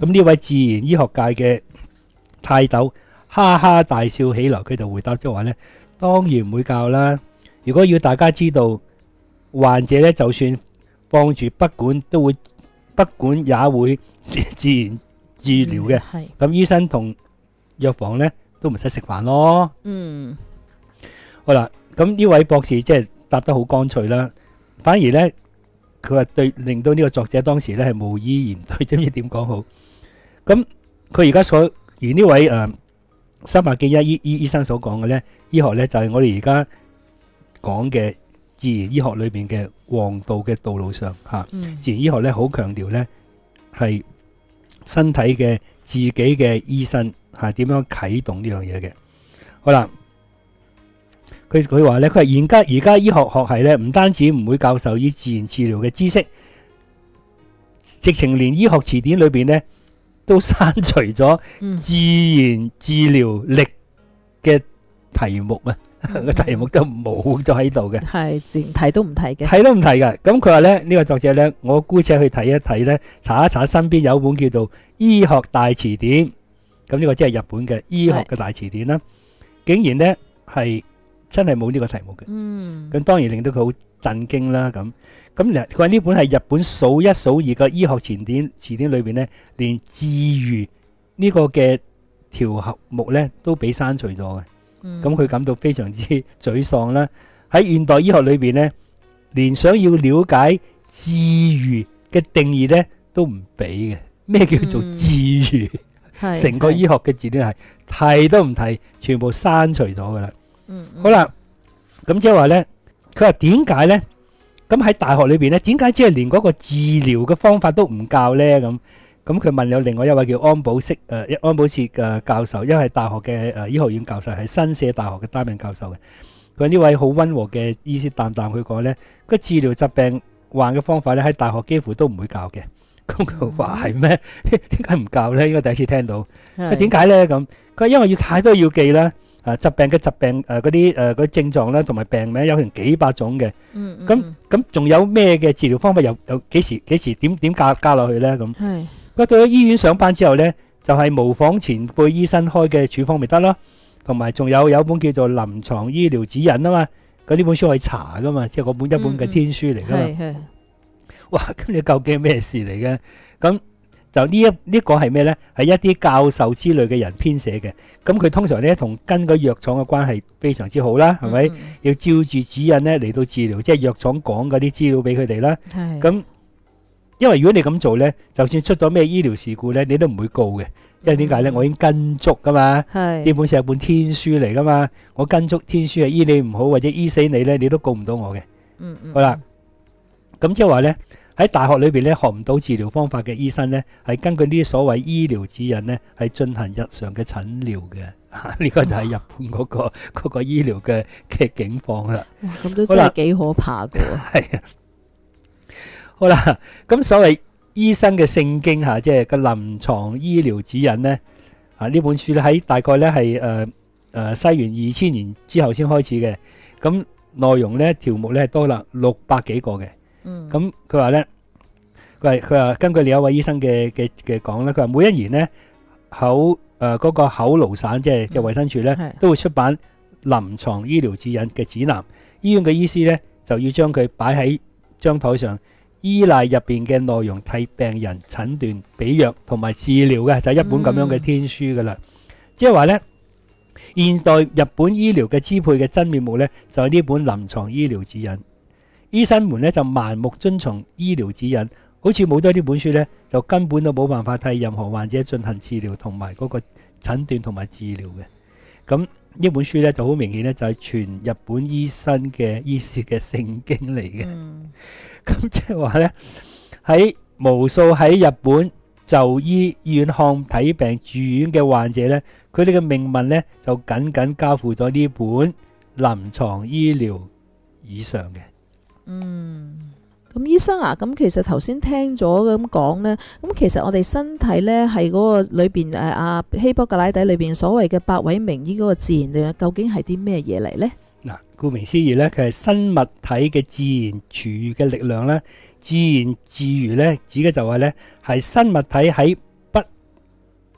咁呢位自然醫學界嘅泰斗哈哈大笑起來，佢就回答咗話呢，當然唔會教啦。如果要大家知道，患者呢就算放住不管也會自然治療嘅。咁醫生同藥房呢都唔使食飯咯。好啦，咁呢位博士即係答得好乾脆啦。反而呢，佢話令到呢個作者當時呢係無以言對，知唔知點講好？咁佢而家而呢位新麥基一醫生所講嘅呢，醫學呢就係我哋而家講嘅自然醫學裏邊嘅王道嘅道路上吓。自然醫學呢好強調呢係身體嘅自己嘅醫生係點樣啟動呢樣嘢嘅。好啦，佢話呢，佢話而家醫學系呢唔單止唔會教授以自然治療嘅知識，直情連醫學詞典裏邊呢都刪除咗自然治療力嘅題目啊，個題目都冇咗喺度嘅，係自然提都唔提嘅，提都唔提嘅。咁佢話咧，呢個作者咧，我姑且去睇一睇咧，查一查身邊有本叫做《醫學大詞典》，咁呢個即係日本嘅醫學嘅大詞典啦，竟然咧係真係冇呢個題目嘅。咁當然令到佢好震驚啦。咁佢話呢本係日本數一數二嘅醫學詞典裏邊咧，連治癒呢個嘅條目咧都俾刪除咗嘅。咁佢感到非常之沮喪啦。喺現代醫學裏邊咧，連想要了解治癒嘅定義咧都唔俾嘅。咩叫做治癒？成個醫學嘅字典係提都唔提，全部刪除咗噶啦。好啦，咁即係話咧，佢話點解咧？咁喺大學裏邊咧，點解即係連嗰個治療嘅方法都唔教咧？咁佢問有另外一位叫安保切嘅教授，因為係大學嘅醫學院教授，係新社大學嘅擔任教授嘅。佢呢位好溫和嘅醫師淡淡佢講咧，個治療疾病患嘅方法咧喺大學幾乎都唔會教嘅。咁佢話係咩？點解唔教咧？應該第一次聽到。佢點解咧？咁佢話因為要太多要記啦。疾病嘅嗰啲症狀咧，同埋病名有成幾百種嘅。咁仲有咩嘅治療方法？又幾時點加落去咧？咁佢到咗醫院上班之後咧，就係模仿前輩醫生開嘅處方咪得咯。同埋仲有本叫做《臨床醫療指引》啊嘛。咁呢本書可以查噶嘛，即係嗰本一本嘅天書嚟噶嘛。哇！咁你究竟係咩事嚟嘅？咁就呢個係咩呢？係一啲教授之類嘅人編寫嘅。咁佢通常呢同跟個藥廠嘅關係非常之好啦，係咪？要照住指引呢嚟到治療，即係藥廠講嗰啲資料俾佢哋啦。咁因為如果你咁做呢，就算出咗咩醫療事故呢，你都唔會告嘅。因為點解呢？我已經跟足噶嘛。呢本書係本天書嚟噶嘛，我跟足天書係醫你唔好或者醫死你呢，你都告唔到我嘅。好啦，咁即係話呢。喺大學裏邊咧學唔到治療方法嘅醫生咧，係根據呢啲所謂醫療指引咧，係進行日常嘅診療嘅。呢個就係日本嗰個醫療嘅境況啦。咁都真係幾可怕㗎。係啊。好啦，咁所謂醫生嘅聖經嚇，即係個臨床醫療指引咧。呢本書咧喺大概咧係西元2000年之後先開始嘅。咁內容咧條目咧係多啦600幾個嘅。咁佢話咧，佢話根據另一位醫生嘅講咧，佢話每一年咧嗰個口勞省即係衛生署咧都會出版臨床醫療指引嘅指南，醫院嘅醫師咧就要將佢擺喺張台上，依賴入邊嘅內容替病人診斷、俾藥同埋治療嘅，就係一本咁樣嘅天書噶啦。即係話咧，現代日本醫療嘅支配嘅真面目咧，就係呢本臨床醫療指引。醫生們咧就盲目遵從醫療指引，好似冇咗呢本書咧，就根本都冇辦法替任何患者進行治療同埋嗰個診斷同埋治療嘅。咁呢本書咧就好明顯咧，就係全日本醫生嘅醫師嘅聖經嚟嘅。咁即係話咧，喺無數喺日本就醫院看睇病住院嘅患者咧，佢哋嘅命運咧就僅僅交付咗呢本臨床醫療以上嘅。 咁醫生啊，咁其實頭先聽咗咁講呢，咁其實我哋身體呢係嗰個裏邊阿希波格拉底裏邊所謂嘅百位名醫嗰個自然力，究竟係啲咩嘢嚟呢？ 嗱，顧名思義呢，佢係生物體嘅自然治癒嘅力量啦。自然治癒呢，指嘅就係呢係生物體喺不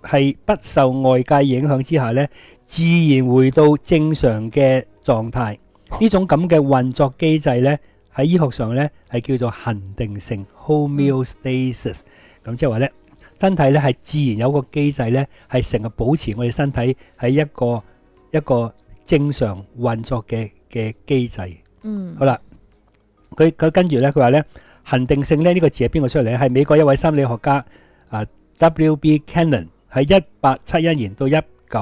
係不受外界影響之下呢，自然回到正常嘅狀態。呢種咁嘅運作機制呢，喺醫學上呢係叫做恒定性 homeostasis。咁即係話呢，身體呢係自然有個機制呢，係成日保持我哋身體係一個正常運作嘅機制。好啦，佢跟住呢，佢話呢，恒定性呢，呢個字係邊個出嚟呢？係美國一位心理學家W.B. Cannon 喺1871年到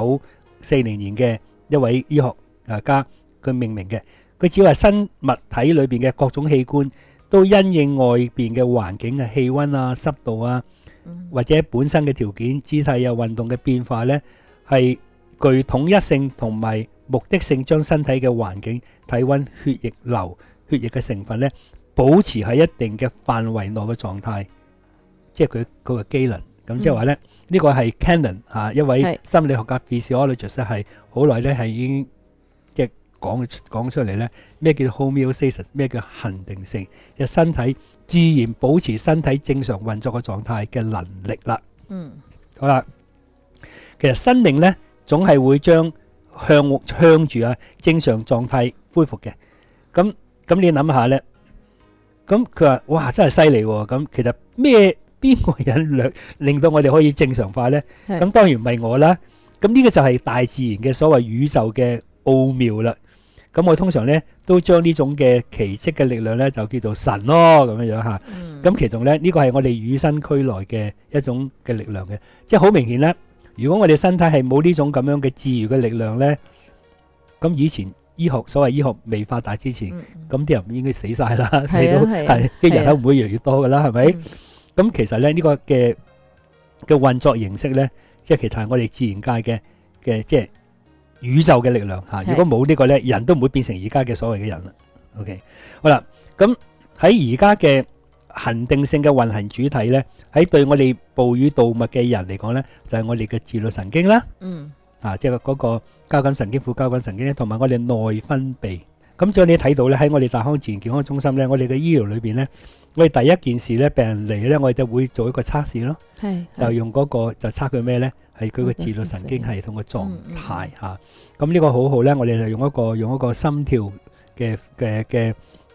1940年嘅一位醫學家，佢命名嘅。佢只係生物體裏邊嘅各種器官都因應外邊嘅環境嘅氣溫啊、濕度啊，或者本身嘅條件、姿勢啊、運動嘅變化呢，係具統一性同埋目的性，將身體嘅環境、體溫、血液流、血液嘅成分呢，保持喺一定嘅範圍內嘅狀態，即係佢個機能。咁即係話咧，呢個係 Cannon 一位心理學家 physiologist 係好耐咧，係已經即係講出嚟咧，咩叫 homeostasis， 咩叫恒定性，即係身體自然保持身體正常運作嘅狀態嘅能力啦。好啦，其實生命咧總係會將向住正常狀態恢復嘅。咁你諗下咧，咁佢話哇真係犀利喎！咁其實邊個人令到我哋可以正常化呢？咁當然唔係我啦。咁呢個就係大自然嘅所謂宇宙嘅奧妙啦。咁我通常呢都將呢種嘅奇蹟嘅力量呢就叫做神咯，咁樣嚇。咁其中呢，呢個係我哋與生俱來嘅一種嘅力量嘅，即係好明顯啦。如果我哋身體係冇呢種咁樣嘅自然嘅力量呢，咁以前所謂醫學未發達之前，咁啲人應該死晒啦，死到係啲人口唔會越嚟越多噶啦，係咪？咁其實咧呢個嘅運作形式咧，即係其實係我哋自然界嘅即係宇宙嘅力量嚇。如果冇呢個咧，人都唔會變成而家嘅所謂嘅人啦。OK， 好啦，咁喺而家嘅恒定性嘅運行主體咧，喺對我哋哺乳動物嘅人嚟講咧，就係我哋嘅自律神經啦。即係嗰個交感神經、副交感神經咧，同埋我哋內分泌。咁所以你睇到咧，喺我哋大康自然健康中心咧，我哋嘅醫療裏邊咧，我哋第一件事咧，病人嚟咧，我哋就會做一個測試咯，就用嗰個就測佢咩咧？係佢個自律神經系統嘅狀態嚇。咁呢個好好咧，我哋就用一個心跳嘅變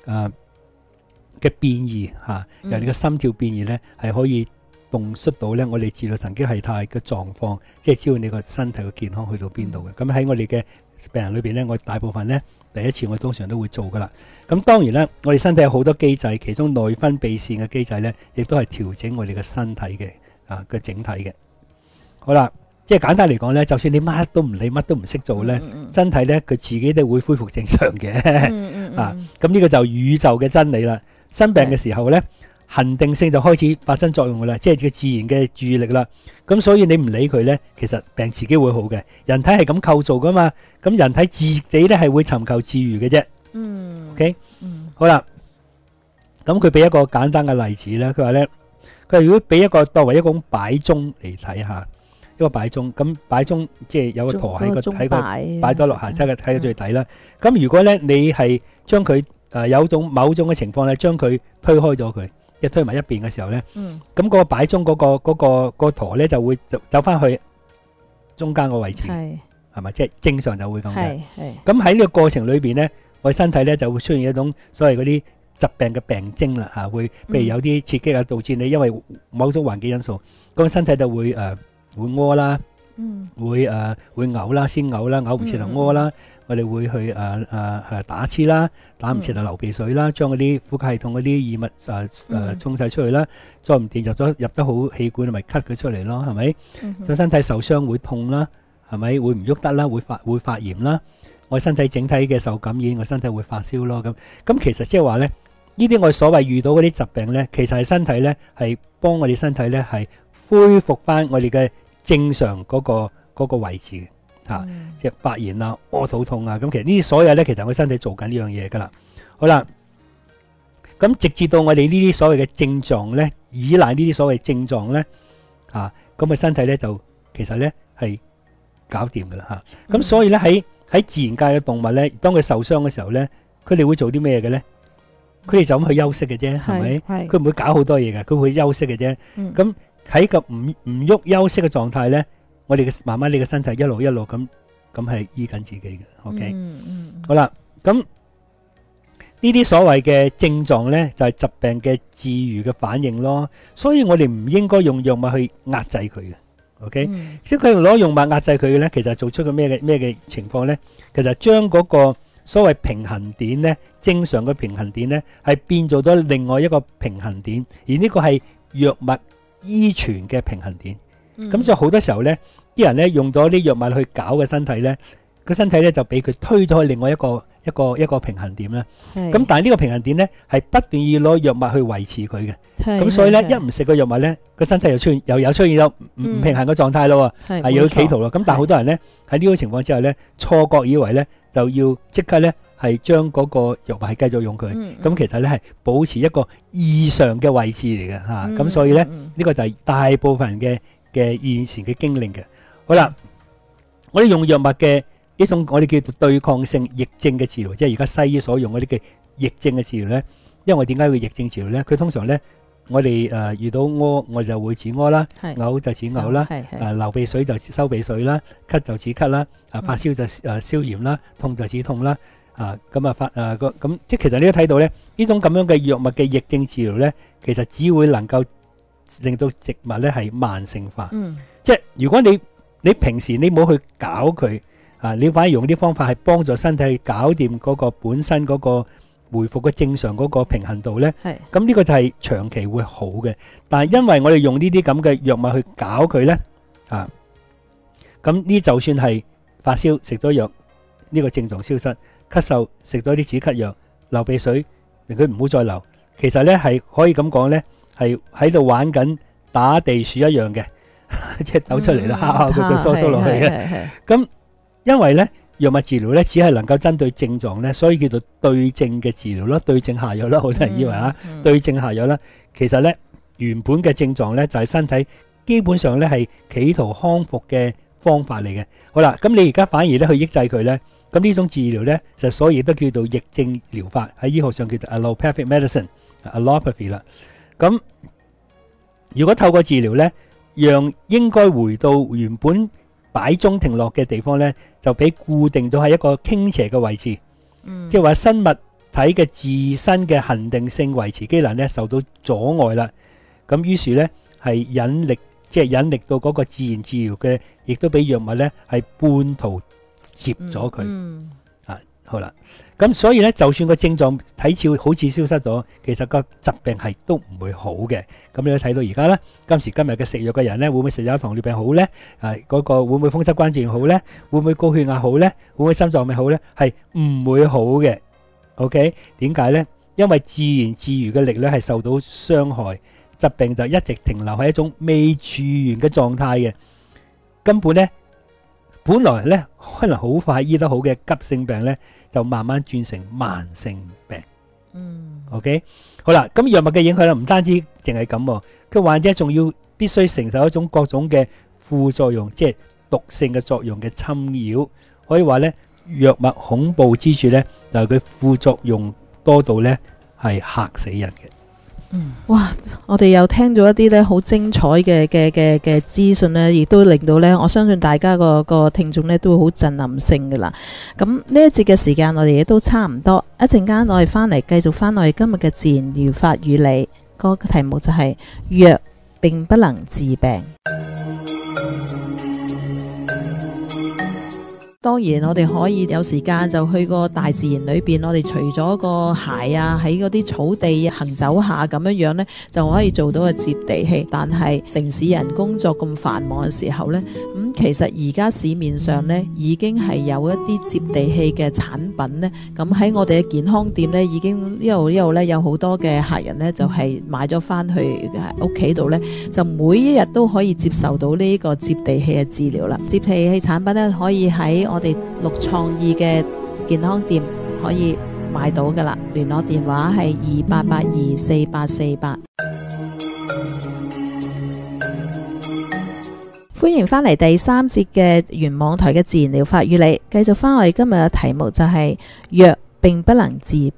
異嚇，由你個心跳變異咧係可以洞悉到咧我哋自律神經系統嘅狀況，即係知道你個身體嘅健康去到邊度嘅。咁喺我哋嘅病人裏邊咧，我大部分咧第一次我通常都會做噶啦。咁當然咧，我哋身體有好多機制，其中內分泌腺嘅機制咧，亦都係調整我哋嘅身體嘅嘅整體嘅。好啦，即係簡單嚟講咧，就算你乜都唔理，乜都唔識做咧，身體咧佢自己都會恢復正常嘅。咁呢個就宇宙嘅真理啦。生病嘅時候咧，恒定性就開始發生作用噶啦，即係個自然嘅注意力啦。咁所以你唔理佢咧，其實病自己會好嘅。人體係咁構造噶嘛，咁人體自己咧係會尋求治愈嘅啫。OK，好啦，咁佢俾一個簡單嘅例子咧，佢話咧，佢如果俾一個當為一種擺鐘嚟睇下，一個擺鐘，咁擺鐘即係有個舵喺個擺咗落下，即係睇到最底啦。咁如果咧你係將佢有種某種嘅情況咧，將佢推開咗佢，一推埋一邊嘅時候咧，咁嗰個擺鐘嗰個舵咧就會走翻去中間個位置，係咪？即係正常就會咁嘅。咁喺呢個過程裏邊咧，我哋身體咧就會出現一種所謂嗰啲疾病嘅病徵啦嚇，會譬如有啲刺激啊，導致你因為某種環境因素，咁身體就會屙啦，會嘔啦，先嘔啦，嘔唔切就屙啦。我哋會去打黐啦，打唔切就流鼻水啦，將嗰啲呼吸系統嗰啲異物沖晒出去啦，再唔掂入得好氣管咪咳佢出嚟咯，係咪？咁身體受傷會痛啦，係咪？會唔喐得啦，會發炎啦。我身體整體嘅受感染，我身體會發燒咯。咁其實即係話咧，呢啲我所謂遇到嗰啲疾病咧，其實係身體咧係幫我哋身體咧係恢復翻我哋嘅正常嗰個位置嘅。即係發炎啊、屙肚痛啊，咁其實呢啲所有咧，其實我身體做緊呢樣嘢噶啦。好啦，咁直至到我哋呢啲所謂嘅症狀咧，依賴呢啲所謂症狀咧，咁個身體咧就其實咧係搞掂噶啦嚇。咁所以咧喺自然界嘅動物咧，當佢受傷嘅時候咧，佢哋會做啲咩嘅咧？佢哋就咁去休息嘅啫，係咪？佢唔會搞好多嘢嘅，佢會休息嘅啫。咁喺個唔喐休息嘅狀態咧。 我哋嘅慢慢你嘅身體一路咁係醫緊自己嘅。OK，好啦，咁呢啲所謂嘅症狀呢，就係疾病嘅治癒嘅反應咯。所以我哋唔應該用藥物去壓制佢嘅。OK，即係佢攞藥物壓制佢嘅呢，其實做出個咩嘅情況呢？其實將嗰個所謂平衡點呢，正常嘅平衡點呢，係變做咗另外一個平衡點，而呢個係藥物依存嘅平衡點。咁所以好多時候呢，啲人呢用咗啲藥物去搞嘅身體呢，個身體呢就俾佢推咗去另外一個平衡點啦。咁但係呢個平衡點呢，係不斷要攞藥物去維持佢嘅。咁所以呢，一唔食個藥物呢，個身體又出現咗唔平衡嘅狀態咯，係要企圖咯。咁但係好多人呢，喺呢個情況之下呢，錯覺以為呢就要即刻呢係將嗰個藥物係繼續用佢。咁其實呢係保持一個異常嘅位置嚟嘅嚇。咁所以呢，呢個就係大部分人嘅以前嘅經歷嘅。好啦，我哋用藥物嘅呢種我哋叫做對抗性疫症嘅治療，即係而家西醫所用嗰啲嘅疫症嘅治療呢。因為我點解要疫症治療呢？佢通常呢，我哋遇到屙，我哋就會止屙啦，嘔就止嘔啦，流鼻水就收鼻水啦，咳就止咳啦，發燒就消炎啦，痛就止痛啦，咁即係其實你都睇到呢，呢種咁樣嘅藥物嘅疫症治療呢，其實只會能夠令到植物呢係慢性化。即係如果你平時你冇去搞佢你反而用啲方法係幫助身體去搞掂嗰個本身嗰個回復嘅正常嗰個平衡度呢，咁呢個就係長期會好嘅。但係因為我哋用呢啲咁嘅藥物去搞佢呢，咁呢就算係發燒食咗藥，呢個症狀消失；咳嗽食咗啲止咳藥，流鼻水令佢唔好再流。其實呢係可以咁講呢，係喺度玩緊打地鼠一樣嘅，即係抖出嚟啦，敲佢佢疏落去嘅。咁因為呢，藥物治療呢只係能夠針對症狀呢，所以叫做對症嘅治療啦，對症下藥啦。好多人以為對症下藥啦，其實呢原本嘅症狀呢就係身體基本上呢係企圖康復嘅方法嚟嘅。好啦，咁你而家反而呢去抑制佢呢，咁呢種治療呢就所以都叫做疫症療法，喺醫學上叫做 allopathic medicine，allopathy 啦。咁如果透過治療呢，讓應該回到原本擺中停落嘅地方呢，就俾固定咗喺一個傾斜嘅位置，即係話生物體嘅自身嘅恒定性維持機能呢受到阻礙啦。咁於是呢係引力到嗰個自然治療嘅，亦都俾藥物呢係半途攝咗佢。好啦，咁所以呢，就算個症狀睇似好似消失咗，其實個疾病係都唔會好嘅。咁你都睇到而家啦，今時今日嘅食藥嘅人呢，會唔會食咗糖尿病好呢？嗰個會唔會風濕關節炎好呢？會唔會高血壓好呢？會唔會心臟病好呢？係唔會好嘅。OK， 點解呢？因為自然治癒嘅力量係受到傷害，疾病就一直停留喺一種未治癒嘅狀態嘅，根本呢，本來呢可能好快醫得好嘅急性病呢，就慢慢轉成慢性病。OK， 好啦，咁藥物嘅影響咧，唔單止淨係咁，佢患者仲要必須承受一種各種嘅副作用，即係毒性嘅作用嘅侵擾。可以話呢，藥物恐怖之處呢，就係佢副作用多到呢係嚇死人嘅。 哇！我哋又聽咗一啲咧好精彩嘅資訊呢，亦都令到呢，我相信大家個聽眾呢都會好震撼性噶啦。咁呢一節嘅時間我哋亦都差唔多，一陣間我哋翻嚟繼續翻我哋今日嘅自然療法與你，個題目就係藥並不能治病。當然我哋可以有時間就去個大自然裏邊，我哋除咗個鞋啊，喺嗰啲草地行走下咁樣呢，就可以做到個接地氣。但係城市人工作咁繁忙嘅時候呢，其實而家市面上呢已經係有一啲接地氣嘅產品呢。咁喺我哋嘅健康店呢，已經一路呢有好多嘅客人呢，就係買咗翻去屋企度呢，就每一日都可以接受到呢個接地氣嘅治療啦。接地氣產品呢，可以喺我哋綠創意嘅健康店可以買到噶啦，聯絡電話係28824848。歡迎翻嚟第三節嘅原網台嘅自然療法與你，繼續翻我哋今日嘅題目就係藥並不能治病。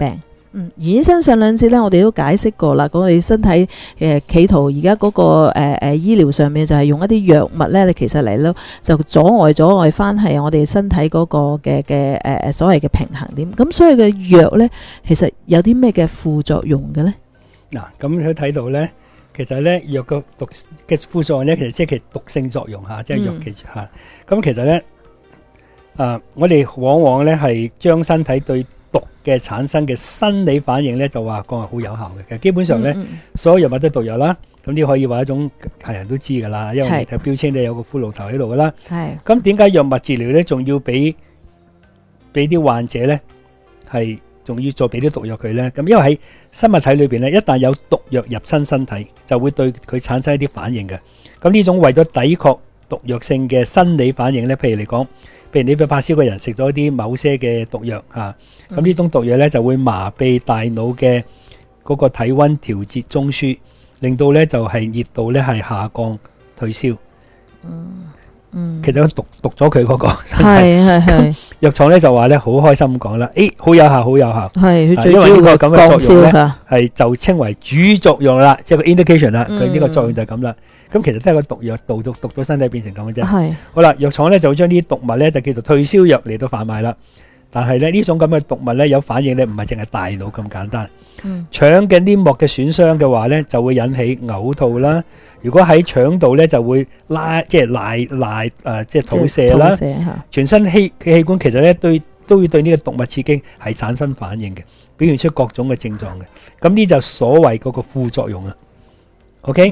醫生上兩節咧，我哋都解釋過啦。我哋身體企圖而家嗰個醫療上面就係用一啲藥物咧，你其實嚟到就阻礙翻係我哋身體嗰個嘅所謂嘅平衡點。咁所以嘅藥咧，其實有啲咩嘅副作用嘅咧？ 嗱，咁你睇到咧，其實咧藥嘅毒嘅副作用咧，其實即係毒性作用嚇，即係藥記住嚇。咁其實咧，我哋往往咧係將身體對毒嘅產生嘅生理反應咧，就話講係好有效嘅。其實基本上咧，所有藥物都係毒藥啦。咁呢可以話一種係人都知噶啦，因為我哋睇標籤咧有個骷髏頭喺度噶啦。係。咁點解藥物治療咧，仲要俾啲患者咧係仲要再俾啲毒藥佢咧？咁因為喺生物體裏邊咧，一旦有毒藥入侵身體，就會對佢產生一啲反應嘅。咁呢種為咗抵抗毒藥性嘅生理反應咧，譬如嚟講，譬如你俾發燒嘅人食咗啲某些嘅毒藥嚇，咁呢種毒藥咧就會麻痹大腦嘅嗰個體溫調節中樞，令到咧就係熱度咧係下降退燒。其實毒咗佢嗰個係藥廠咧就話咧好開心咁講啦，好有效，好有效。係，因為呢個咁嘅作用咧係就稱為主作用啦，即係個 indication 啦。佢呢個作用就係咁啦。咁其實都係個毒藥毒咗身體變成咁嘅啫。係。好啦，藥廠咧就將啲毒物咧就叫做退燒藥嚟到販賣啦。但係咧呢種咁嘅毒物咧有反應咧，唔係淨係大腦咁簡單。腸嘅黏膜嘅損傷嘅話咧，就會引起嘔吐啦。如果喺腸度咧，就會即係賴即係吐瀉啦。全身器官其實咧都會對呢個毒物刺激係產生反應嘅，表現出各種嘅症狀嘅。咁呢就所謂嗰個副作用啦。OK。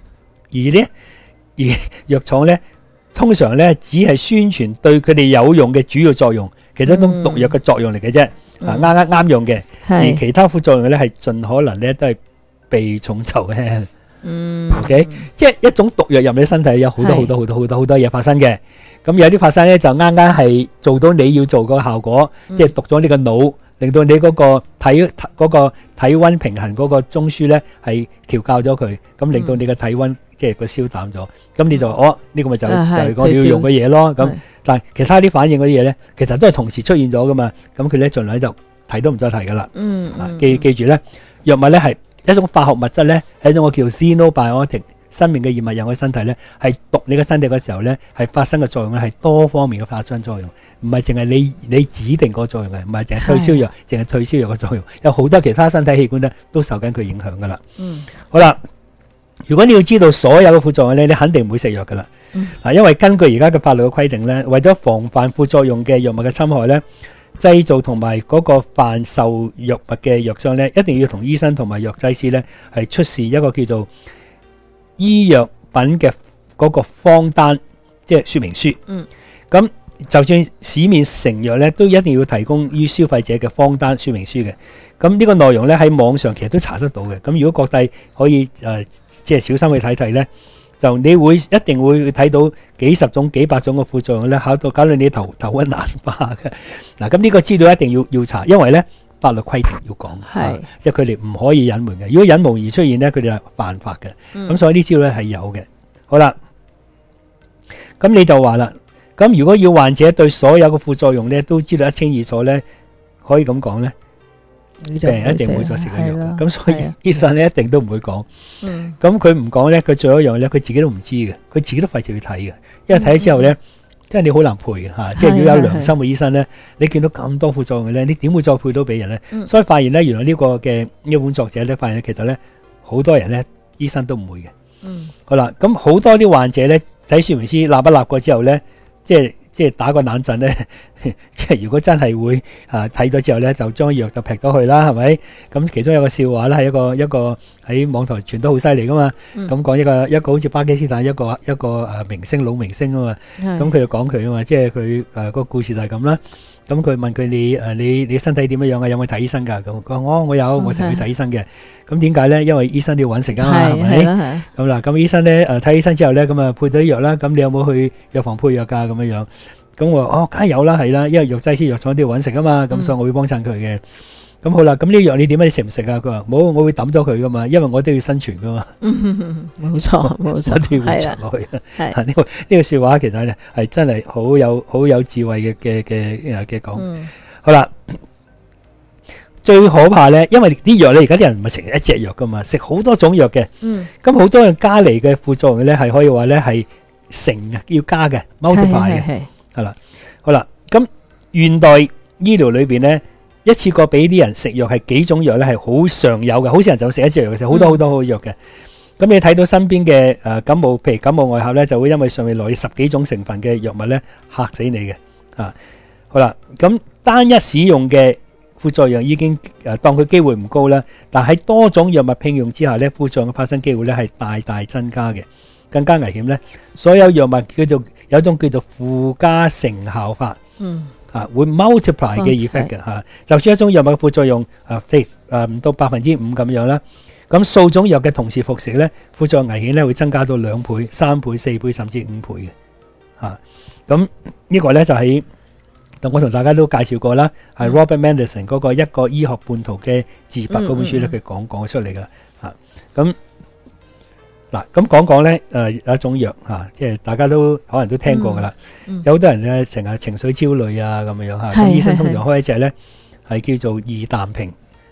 而藥廠咧，通常咧只係宣傳對佢哋有用嘅主要作用，其實一種毒藥嘅作用嚟嘅啫，啱用嘅。而其他副作用咧係盡可能咧都係避重就輕。OK，即係一種毒藥入你身體有好多嘢發生嘅。咁有啲發生咧就啱係做到你要做個效果，即係毒咗你個腦，令到你嗰個體溫平衡嗰個中樞咧係調校咗佢，咁令到你嘅體溫即係個燒淡咗，咁你就呢個咪就係講你要用嘅嘢咯。咁但係其他啲反應嗰啲嘢咧，其實都係同時出現咗噶嘛。咁佢咧盡量就提都唔再提噶啦。記住咧，藥物咧係一種化學物質咧，係一種我叫 xenobiotic 生命嘅異物入我身體咧，係毒你嘅身體嘅時候咧，係發生嘅作用咧係多方面嘅發生作用，唔係淨係你指定個作用嘅，唔係淨係退燒藥，淨係退燒藥嘅作用，有好多其他身體器官咧都受緊佢影響噶啦。好啦，如果你要知道所有嘅副作用咧，你肯定唔會食藥噶啦。因為根據而家嘅法律嘅規定咧，為咗防範副作用嘅藥物嘅侵害咧，製造同埋嗰個販售藥物嘅藥商咧，一定要同醫生同埋藥劑師咧係出示一個叫做醫藥品嘅嗰個方單，即係說明書。咁就算市面成藥咧，都一定要提供於消費者嘅方單說明書嘅。咁呢個內容咧喺網上其實都查得到嘅。咁如果各地可以即係小心去睇睇咧，就你一定會睇到幾十種、幾百種嘅副作用咧，搞到你頭暈眼花嘅。嗱，咁呢個資料一定要查，因為咧法律規定要講，即係佢哋唔可以隱瞞嘅。如果隱瞞而出現咧，佢哋係犯法嘅。咁所以呢資料咧係有嘅。好啦，咁你就話啦，咁如果要患者對所有嘅副作用咧都知道一清二楚咧，可以咁講咧，病人一定唔會再食個藥嘅。咁所以醫生咧一定都唔會講。咁佢唔講咧，佢最後一樣咧，佢自己都唔知嘅，佢自己都費事去睇嘅，因為睇咗之後咧，即係你好難賠嘅嚇。即係如果有良心嘅醫生咧，你見到咁多副作用嘅咧，你點會再配到俾人咧？所以發現咧，原來呢個嘅呢本作者咧，發現其實咧好多人咧，醫生都唔會嘅。好啦，咁好多啲患者咧睇說明書立一立過之後咧，即係打個冷震咧，即係如果真係會睇咗之後咧，就將藥就劈咗去啦，係咪？咁其中有個笑話咧，係一個喺網台傳得好犀利噶嘛。咁講一個好似巴基斯坦一個明星老明星啊嘛。咁佢就講佢啊嘛，即係佢個故事就係咁啦。咁佢問佢你身體點樣啊？有冇睇醫生㗎？咁佢話我有，我成日去睇醫生嘅。咁點解咧？因為醫生都要揾食啊嘛，係咪？咁嗱，咁醫生咧睇醫生之後咧，咁啊配咗啲藥啦。咁你有冇去藥房配藥㗎？咁樣樣。咁我話梗係有啦，係啦，因為藥劑師藥廠都要揾食啊嘛。咁所以我會幫襯佢嘅。咁好啦，咁呢啲藥你點解你食唔食啊？佢話冇，我會抌咗佢噶嘛，因為我都要生存噶嘛。 冇錯，冇錯， 一定要活落去。係呢個說話其實咧係真係好有智慧嘅講。好啦， 最可怕咧，因為啲藥咧，而家啲人唔係食一隻藥噶嘛，食好多種藥嘅。咁好多人加嚟嘅副作用咧，係可以話咧係乘嘅，要加嘅 multiply 嘅，係啦。好啦，咁現代醫療裏邊咧，一次過俾啲人食藥係幾種藥咧，係好常有嘅，好少人就食一隻藥嘅，食好多好多好藥嘅。咁你睇到身邊嘅感冒，譬如感冒外效咧，就會因為上面來10幾種成分嘅藥物咧嚇死你嘅。好啦，咁單一使用嘅副作用已經當佢機會唔高啦，但喺多種藥物併用之下咧，副作用嘅發生機會咧係大大增加嘅，更加危險咧。所有藥物有一種叫做附加成效法，會 multiply 嘅 effect 嘅嚇。就算一種藥物嘅副作用唔到5%咁樣啦，咁數種藥嘅同時服食咧，副作用危險咧會增加到2倍、3倍、4倍甚至5倍嘅嚇。咁呢個咧就喺我同大家都介紹過啦，係 Robert Mendelssohn 嗰個一個醫學半途嘅自拔嗰本書咧，佢講出嚟噶嚇。咁嗱，咁講咧有一種藥嚇，即係大家都可能都聽過噶啦。有好多人咧成日情緒焦慮啊咁樣嚇，咁醫生通常開一隻咧係叫做二氮平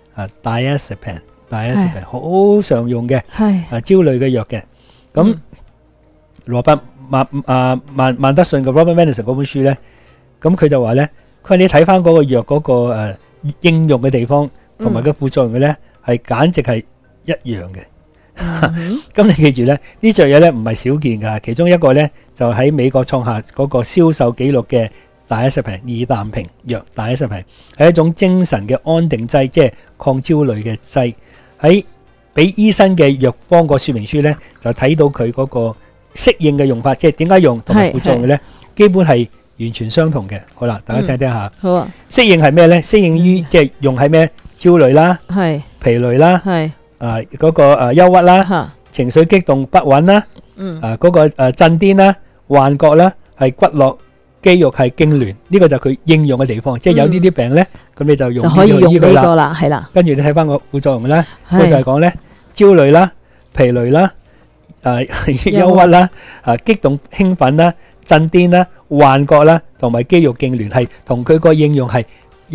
diazepam 好常用嘅焦慮嘅藥嘅。咁羅伯曼德遜嘅 Robert Mendelssohn 嗰本書咧。咁佢就話咧，佢話你睇翻嗰個藥嗰個應用嘅地方同埋個副作用嘅咧，係簡直係一樣嘅。咁你記住咧，呢隻藥咧唔係少見㗎，其中一個咧就喺美國創下嗰個銷售紀錄嘅diazepam二氮平藥diazepam係一種精神嘅安定劑，即係抗焦慮嘅劑。喺俾醫生嘅藥方個說明書咧，就睇到佢嗰個適應嘅用法，即係點解用同埋副作用嘅咧，基本係完全相同嘅。好啦，大家聽聽下。好啊。適應係咩咧？適應於即係用係咩？焦慮啦，疲累啦，嗰個憂鬱啦，情緒激動不穩啦，嗰個震癲啦，幻覺啦，係骨骼肌肉係痙攣，呢個就係佢應用嘅地方。即係有呢啲病咧，咁你就用呢個醫佢啦。係啦。跟住你睇翻個副作用咧，佢就係講咧焦慮啦、疲累啦、憂鬱啦、激動興奮啦、震癲啦、幻覺啦，同埋肌肉痙攣，係同佢個應用係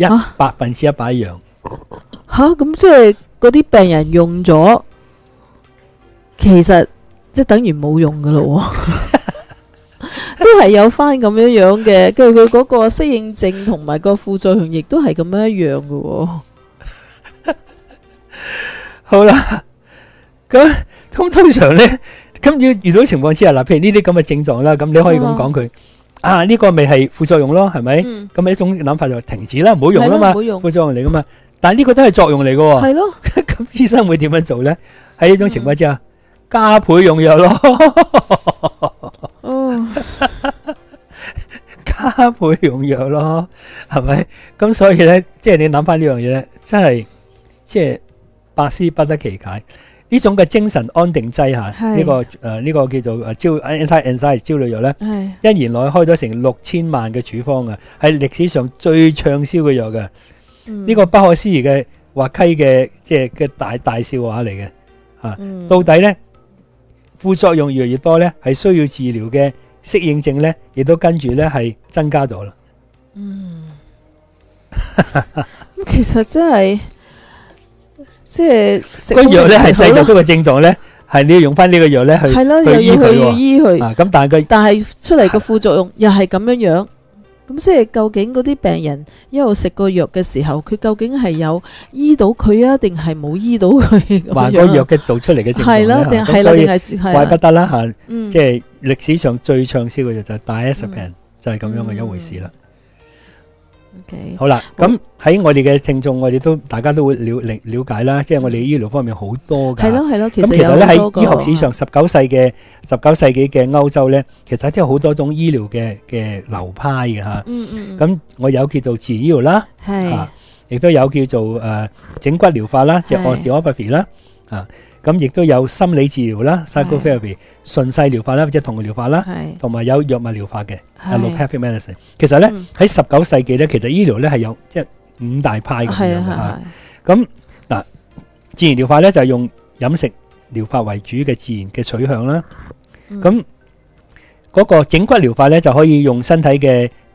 100%一樣。 吓，咁即係嗰啲病人用咗，其實即係等於冇用噶咯，都係有翻咁樣樣嘅，跟住佢嗰個適應症同埋個副作用亦都係咁樣一樣噶。 好啦，咁通常咧，咁要遇到情況之下，嗱，譬如呢啲咁嘅症狀啦，咁你可以咁講佢啊，呢個咪係副作用咯，係咪？咁一種諗法就停止啦，唔好用啦嘛，副作用嚟噶嘛。但係呢個都係作用嚟噶喎。係咯。咁醫生會點樣做咧？喺呢種情況之下，加倍用藥咯。加倍用藥咯，係咪？咁所以咧，即係你諗翻呢樣嘢咧，真係即係百思不得其解。呢種嘅精神安定劑吓，呢個叫做anti-anxiety 焦慮藥咧，一年內開咗成6000萬嘅處方嘅，係歷史上最暢銷嘅藥嘅。呢個不可思議嘅滑稽嘅即係嘅大笑話嚟嘅。到底咧副作用越嚟越多咧，係需要治療嘅適應症咧，亦都跟住咧係增加咗啦。 咁其實真係即係個藥咧係製造咗個症狀咧，係你要用翻呢個藥咧去係咯，又要去醫佢。 咁但係出嚟嘅副作用又係咁樣樣。咁即係究竟嗰啲病人一路食個藥嘅時候，佢究竟係有醫到佢啊，定係冇醫到佢？話個藥嘅做出嚟嘅症狀咧，咁所以怪不得啦吓，即係歷史上最暢銷嘅藥就係 diazepam，就係咁樣嘅一回事啦。好啦，咁喺我哋嘅聽眾，我哋都大家都會了解啦，即係我哋醫療方面好多噶。係咯，其實咧喺醫學史上19世紀嘅歐洲咧，其實都有好多種醫療嘅流派嘅吓。咁我有叫做自然醫療啦，亦都有叫做整骨療法啦，即係 osteopathy 啦，咁亦都有心理治療啦 psychotherapy， 順勢療法啦，即係同療法啦，同埋有藥物療法嘅 allopathic medicine。其實咧喺19世紀咧，其實醫療咧係有即係5大派咁樣嘅嚇。咁嗱，自然療法咧就係用飲食療法為主嘅自然嘅取向啦。咁嗰個整骨療法咧就可以用身體嘅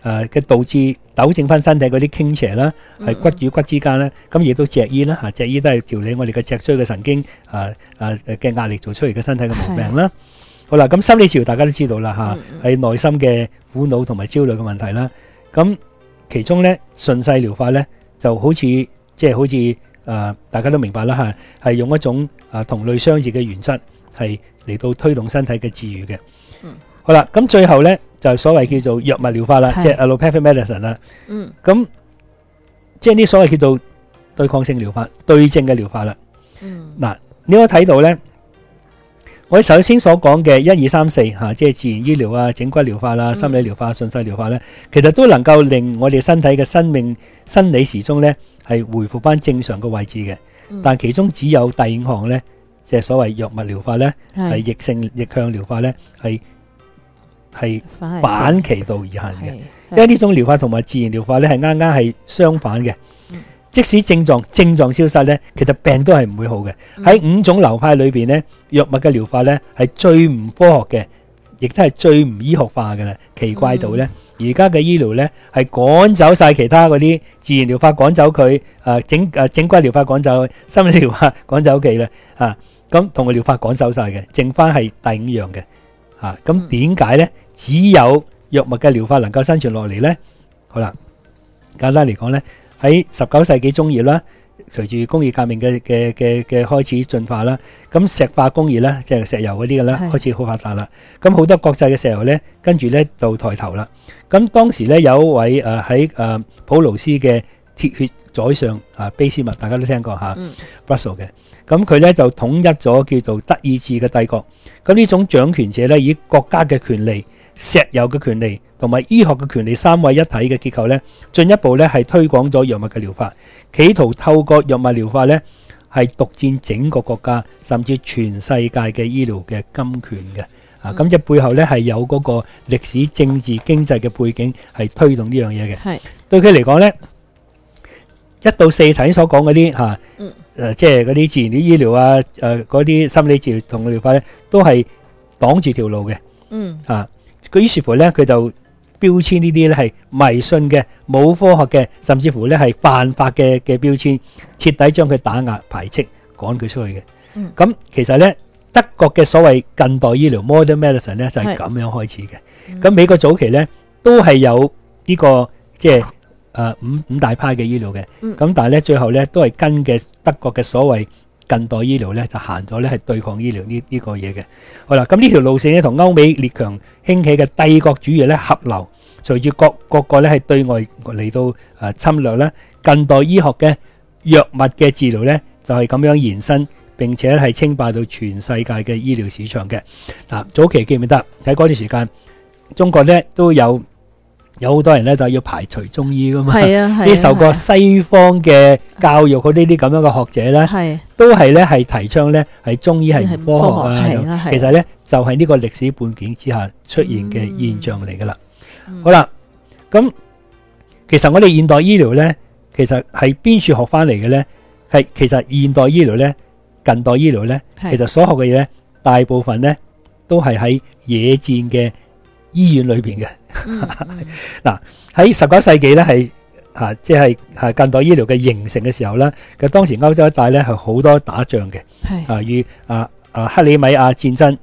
嘅導致糾正翻身體嗰啲傾斜啦，係骨與骨之間咧，咁亦都脊醫啦嚇，脊醫都係調理我哋嘅脊椎嘅神經嘅壓力做出嚟嘅身體嘅毛病啦。好啦，咁心理治療大家都知道啦嚇，係內心嘅苦惱同埋焦慮嘅問題啦。咁其中咧順勢療法咧就好似大家都明白啦嚇，係用一種同類相異嘅原則係嚟到推動身體嘅治癒嘅。好啦，咁最後咧就係所謂叫做藥物療法啦，即係 allopathic medicine 啦。咁即係啲所謂叫做對抗性療法、對症嘅療法啦。嗱，你可以睇到咧，我哋首先所講嘅1、2、3、4嚇，即係自然醫療啊、整骨療法啦、心理療法、順勢療法咧，其實都能夠令我哋身體嘅生理時鐘咧係回復翻正常嘅位置嘅。但其中只有第5項咧，即係所謂藥物療法咧，係逆向療法咧，係反其道而行嘅。因為呢種療法同埋自然療法咧係啱啱係相反嘅。即使症狀消失咧，其實病都係唔會好嘅。喺5種流派裏邊咧，藥物嘅療法咧係最唔科學嘅，亦都係最唔醫學化嘅啦。奇怪到咧，而家嘅醫療咧係趕走晒其他嗰啲自然療法，趕走佢整骨療法趕走，心理療法趕走佢啦咁同個療法趕走晒嘅，剩翻係第5樣嘅咁點解咧？只有藥物嘅療法能夠生存落嚟咧？好啦，簡單嚟講咧。喺19世紀中葉啦，隨住工業革命嘅開始進化啦，咁石化工業啦，即係石油嗰啲嘅啦，開始好發達啦。咁好多國際嘅石油咧，跟住咧就抬頭啦。咁當時咧有一位喺普魯斯嘅鐵血宰相卑斯麥，大家都聽過Russell 嘅。咁佢咧就統一咗叫做德意志嘅帝國。咁呢種掌權者咧，以國家嘅權利、石油嘅權利同埋醫學嘅權利3位一體嘅結構咧，進一步咧係推廣咗藥物嘅療法，企圖透過藥物療法咧係獨佔整個國家，甚至全世界嘅醫療嘅金權嘅。咁即係背後咧係有嗰個歷史、政治、經濟嘅背景係推動呢樣嘢嘅。係對佢嚟講咧，1到4頭先所講嗰啲即係嗰啲自然啲醫療啊，嗰啲心理治療同療法咧，都係擋住條路嘅。佢於是乎咧，佢就標籤呢啲咧係迷信嘅、冇科學嘅，甚至乎咧係犯法嘅標籤，徹底將佢打壓、排斥、趕佢出去嘅。咁其實咧，德國嘅所謂近代醫療 （modern medicine） 咧就係咁樣開始嘅。咁美國早期咧都係有呢個即係五大派嘅醫療嘅。咁但係咧最後咧都係跟嘅德國嘅所謂近代醫療咧就行咗咧係對抗醫療呢個嘢嘅。好啦，咁呢條路線咧同歐美列強興起嘅帝國主義咧合流，隨住各個咧係對外嚟到侵略咧，近代醫學嘅藥物嘅治療咧就係咁樣延伸，並且係稱霸到全世界嘅醫療市場嘅。早期記唔記得喺嗰段時間，中國咧都有好多人咧就要排除中醫噶嘛，啲受過西方嘅教育嗰啲咁樣嘅學者咧，都係咧係提倡咧係中醫係唔科學啊。其實咧就係呢個歷史背景之下出現嘅現象嚟噶啦。好啦，咁其實我哋現代醫療咧，其實係邊處學翻嚟嘅咧？係其實現代醫療咧、近代醫療咧，其實所學嘅嘢咧，大部分咧都係喺野戰嘅醫院裏邊嘅。嗱，喺19世紀咧係即係近代醫療嘅形成嘅時候咧，其實當時歐洲一帶咧係好多打仗嘅，與克里米亞戰爭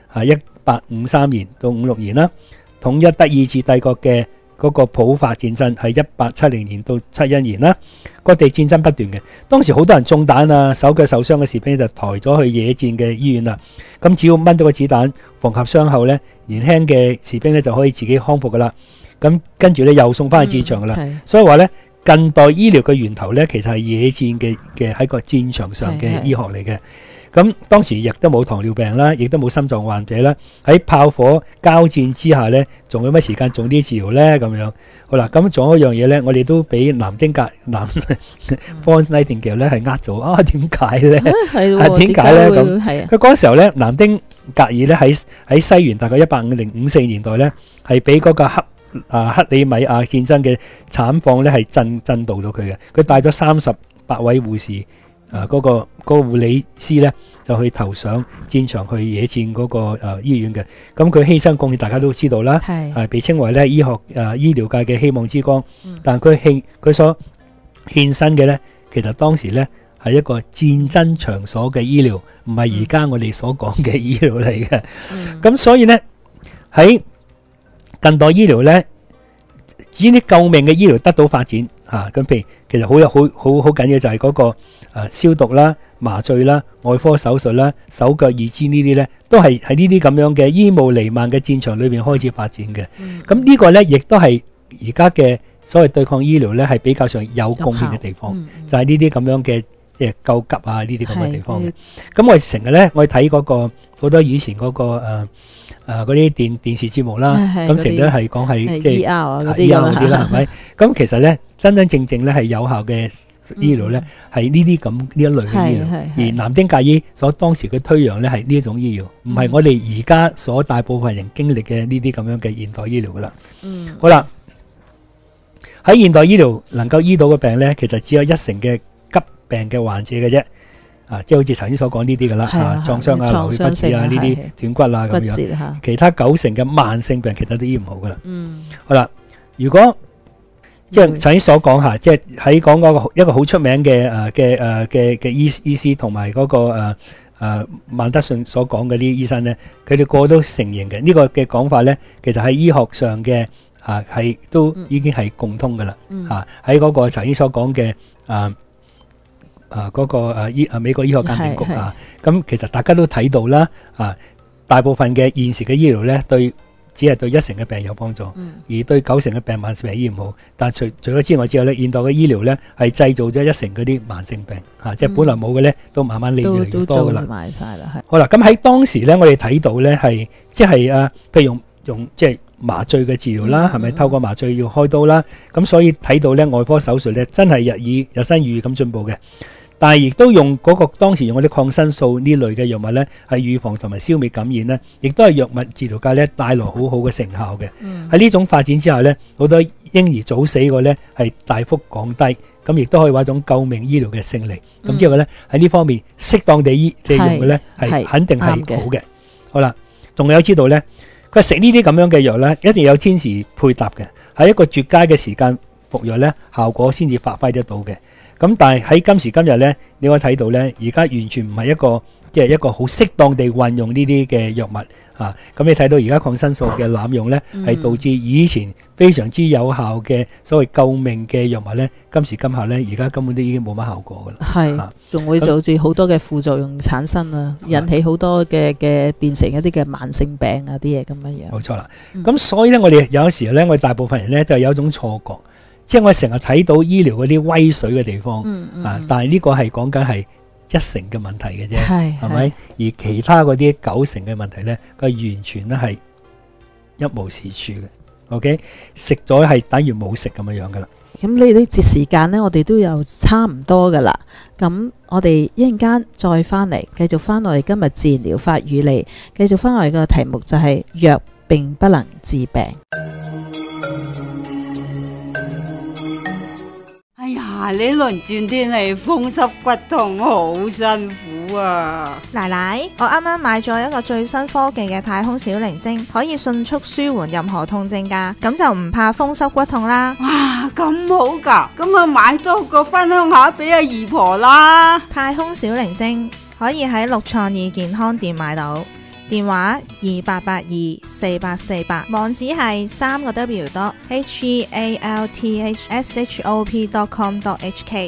1853年到56年啦，統一德意志帝國嘅嗰個普法戰爭係1870年到71年啦，各地戰爭不斷嘅。當時好多人中彈啊，手腳受傷嘅士兵就抬咗去野戰嘅醫院啦。咁只要掹到個子彈，縫合傷後咧，年輕嘅士兵咧就可以自己康復噶啦。咁跟住咧又送翻去戰場噶啦。所以話咧，近代醫療嘅源頭咧，其實係野戰嘅喺個戰場上嘅醫學嚟嘅。咁當時亦都冇糖尿病啦，亦都冇心臟患者啦。喺炮火交戰之下咧，仲有乜時間做啲治療咧？咁樣好啦，咁仲有一樣嘢咧，我哋都俾南丁格Florence Nightingale咧係呃咗點解咧？點解咧？咁佢嗰陣時候咧，南丁格爾咧喺西元大概1854年代咧，係俾嗰個克里米亞戰爭嘅慘況咧係震導到佢嘅。佢帶咗38位護士嗰個個護理師咧就去投上戰場去野戰嗰個醫院嘅。咁佢犧牲貢獻大家都知道啦，係被稱為咧醫療界嘅希望之光。但佢所獻身嘅咧，其實當時咧係一個戰爭場所嘅醫療，唔係而家我哋所講嘅醫療嚟嘅。咁所以咧喺近代醫療咧，呢啲救命嘅醫療得到發展嚇。咁譬如其實好緊要就係嗰個消毒啦、麻醉啦、外科手術啦、手腳義肢呢啲咧，都係喺呢啲咁樣嘅醫務彌漫嘅戰場裏邊開始發展嘅。咁呢個咧亦都係而家嘅所謂對抗醫療咧係比較上有貢獻嘅地方，就係呢啲咁樣嘅救急啊呢啲咁嘅地方嘅。咁我哋成日咧，我哋睇嗰個好多以前嗰個嗰啲電視節目啦，咁成日都係講係即係 ER 嗰啲啦，係咪？咁其實咧真正咧係有效嘅醫療咧係呢啲咁呢一類嘅醫療，而南丁格爾所當時嘅推揚咧係呢一種醫療，唔係我哋而家所大部分人經歷嘅呢啲咁樣嘅現代醫療噶啦。好啦，喺現代醫療能夠醫到嘅病咧，其實只有1成嘅急病嘅患者嘅啫。即係好似頭先所講呢啲噶啦，撞傷啊、流血不止啊、呢啲斷骨啊咁樣，其他9成嘅慢性病其實都醫唔好噶啦。好啦，如果即係頭先所講下，即係喺講嗰個一個好出名嘅醫師同埋嗰個曼德遜所講嘅啲醫生咧，佢哋個個都承認嘅呢個嘅講法咧，其實喺醫學上嘅係都已經係共通噶啦。喺嗰個頭先所講嘅嗰個美國醫學鑑定局咁其實大家都睇到啦，大部分嘅現時嘅醫療咧，只係對1成嘅病有幫助，而對9成嘅病慢性病醫唔好。但除咗之外之後咧，現代嘅醫療咧係製造咗1成嗰啲慢性病，即係本來冇嘅咧，都慢慢越嚟越多噶啦。好啦，咁喺當時咧，我哋睇到咧係即係譬如用即係麻醉嘅治療啦，係咪透過麻醉要開刀啦？咁所以睇到咧外科手術咧真係日新月異咁進步嘅。但係亦都用嗰個當時用嗰啲抗生素呢類嘅藥物咧，係預防同埋消滅感染咧，亦都係藥物治療界咧帶來好好嘅成效嘅。喺呢種發展之下咧，好多嬰兒早死個咧係大幅降低，咁亦都可以話一種救命醫療嘅勝利。咁之後咧喺呢方面適當地用嘅咧係肯定係好嘅。好啦，仲有知道咧，佢食呢啲咁樣嘅藥咧，一定有天時配搭嘅，喺一個絕佳嘅時間服藥咧，效果先至發揮得到嘅。咁但係喺今時今日咧，你可以睇到咧，而家完全唔係一個好適當地運用呢啲嘅藥物咁你睇到而家抗生素嘅濫用咧，係導致以前非常之有效嘅所謂救命嘅藥物咧，今時今日咧，而家根本都已經冇乜效果噶啦。係，仲會導致好多嘅副作用產生啊，引起好多嘅變成一啲嘅慢性病啊啲嘢咁樣樣。冇錯啦。咁所以咧，我哋有時咧，我哋大部分人咧就有一種錯覺。即係我成日睇到醫療嗰啲威水嘅地方，但係呢個係講緊係1成嘅問題嘅啫，係咪？而其他嗰啲9成嘅問題咧，佢完全咧係一無是處嘅。OK， 食咗係等於冇食咁樣噶啦。咁呢啲節時間咧，我哋都有差唔多噶啦。咁我哋一陣間再翻嚟，繼續翻我哋今日自然療法與你，繼續翻我哋嘅題目就係藥並不能治病。 哎呀，呢輪轉天氣風濕骨痛好辛苦啊！ 奶奶，我啱啱買咗一個最新科技嘅太空小靈精，可以迅速舒緩任何痛症噶，咁就唔怕風濕骨痛啦。 哇，咁好噶，咁啊買多個分享下俾阿姨婆啦。 太空小靈精可以喺六創意健康店買到。電話28824848，網址係3個W.healthshop.com.hk。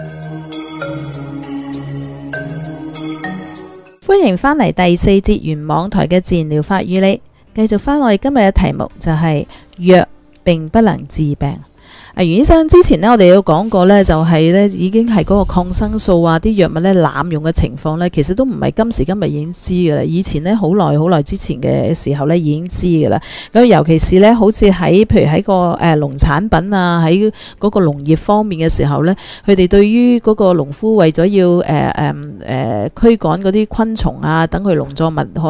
歡迎翻嚟第4節原網台嘅自然療法與你，繼續翻我哋今日嘅題目就係藥並不能治病。袁醫生之前呢，我哋有講過呢，就係呢已經係嗰個抗生素啊，啲藥物呢濫用嘅情況呢，其實都唔係今時今日已經知㗎啦。以前呢，好耐之前嘅時候呢已經知㗎啦。咁尤其是呢，好似喺譬如喺個農產品啊，喺嗰個農業方面嘅時候呢，佢哋對於嗰個農夫為咗要驅趕嗰啲昆蟲啊，等佢農作物可以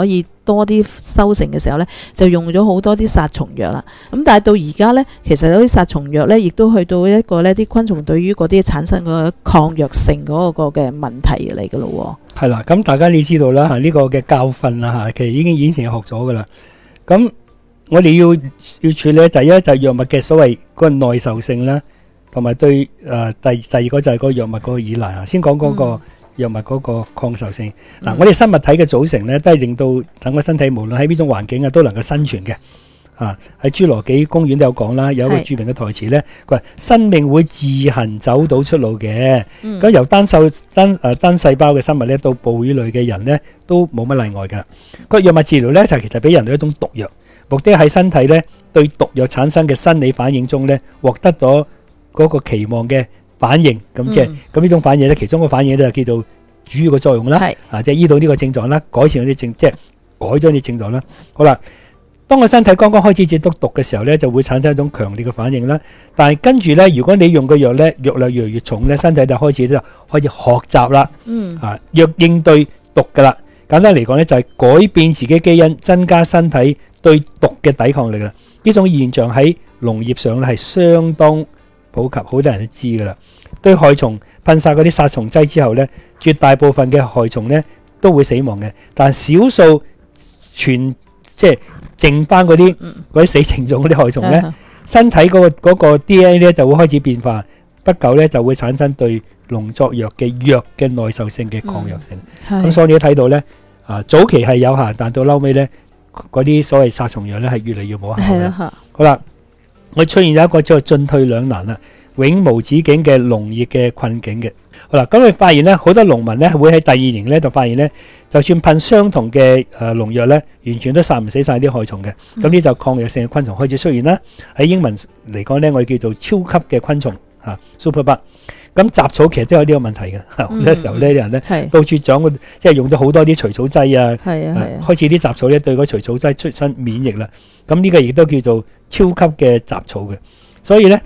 多啲收成嘅時候呢，就用咗好多啲殺蟲藥啦。咁但係到而家呢，其實有啲殺蟲藥呢，亦都去到一個呢啲昆蟲對於嗰啲產生個抗藥性嗰個嘅問題嚟㗎咯。 係啦，咁大家你知道啦嚇，呢個嘅教訓啦嚇，其實已經以前學咗㗎啦。咁我哋要處理就係一就係藥物嘅所謂個耐受性啦，同埋對第二個就係個藥物嗰個依賴啊。先講嗰個藥物嗰個抗受性。嗱，我哋生物體嘅組成咧，都係令到等個身體無論喺邊種環境啊，都能夠生存嘅。喺侏羅紀公園都有講啦，有一個著名嘅台詞咧，佢話生命會自行走到出路嘅。咁由單細胞嘅生物咧，到哺乳類嘅人咧，都冇乜例外㗎。個藥物治療咧，就其實俾人類一種毒藥。目的喺身體咧對毒藥產生嘅生理反應中咧，獲得咗嗰個期望嘅反應，咁即係咁呢種反應咧，其中個反應咧就叫做主要嘅作用啦，即係醫到呢個症狀啦，改善嗰啲症，即係改咗啲症狀啦。好啦，當個身體剛剛開始接觸毒嘅時候咧，就會產生一種強烈嘅反應啦。但係跟住咧，如果你用個藥咧，藥量越嚟越重咧，身體就開始學習啦，要應對毒噶啦。簡單嚟講咧，就係改變自己基因，增加身體對毒嘅抵抗力啦。呢種現象喺農業上咧係相當普及，好多人都知噶啦。對害蟲噴灑嗰啲殺蟲劑之後咧，絕大部分嘅害蟲咧都會死亡嘅，但係少數即係剩翻嗰啲死剩種嗰啲害蟲咧，身體嗰個 DNA 咧就會開始變化，不久咧就會產生對農作藥嘅耐受性嘅抗藥性。咁所以你都睇到咧，早期係有效，但到後尾咧嗰啲所謂殺蟲藥咧係越嚟越冇效嘅。好啦，我出現咗一個叫進退兩難啦，永無止境嘅農業嘅困境嘅。好啦，咁你發現咧，好多農民咧會喺第二年咧就發現咧，就算噴相同嘅農藥咧，完全都殺唔死晒啲害蟲嘅。咁呢就抗藥性嘅昆蟲開始出現啦。喺英文嚟講咧，我哋叫做超級嘅昆蟲，superbug。咁雜草其實都有呢個問題嘅，好多時候呢啲人咧到處長，即係用咗好多啲除草劑啊，開始啲雜草咧對嗰除草劑出身免疫啦。咁呢個亦都叫做超級嘅雜草嘅。所以咧，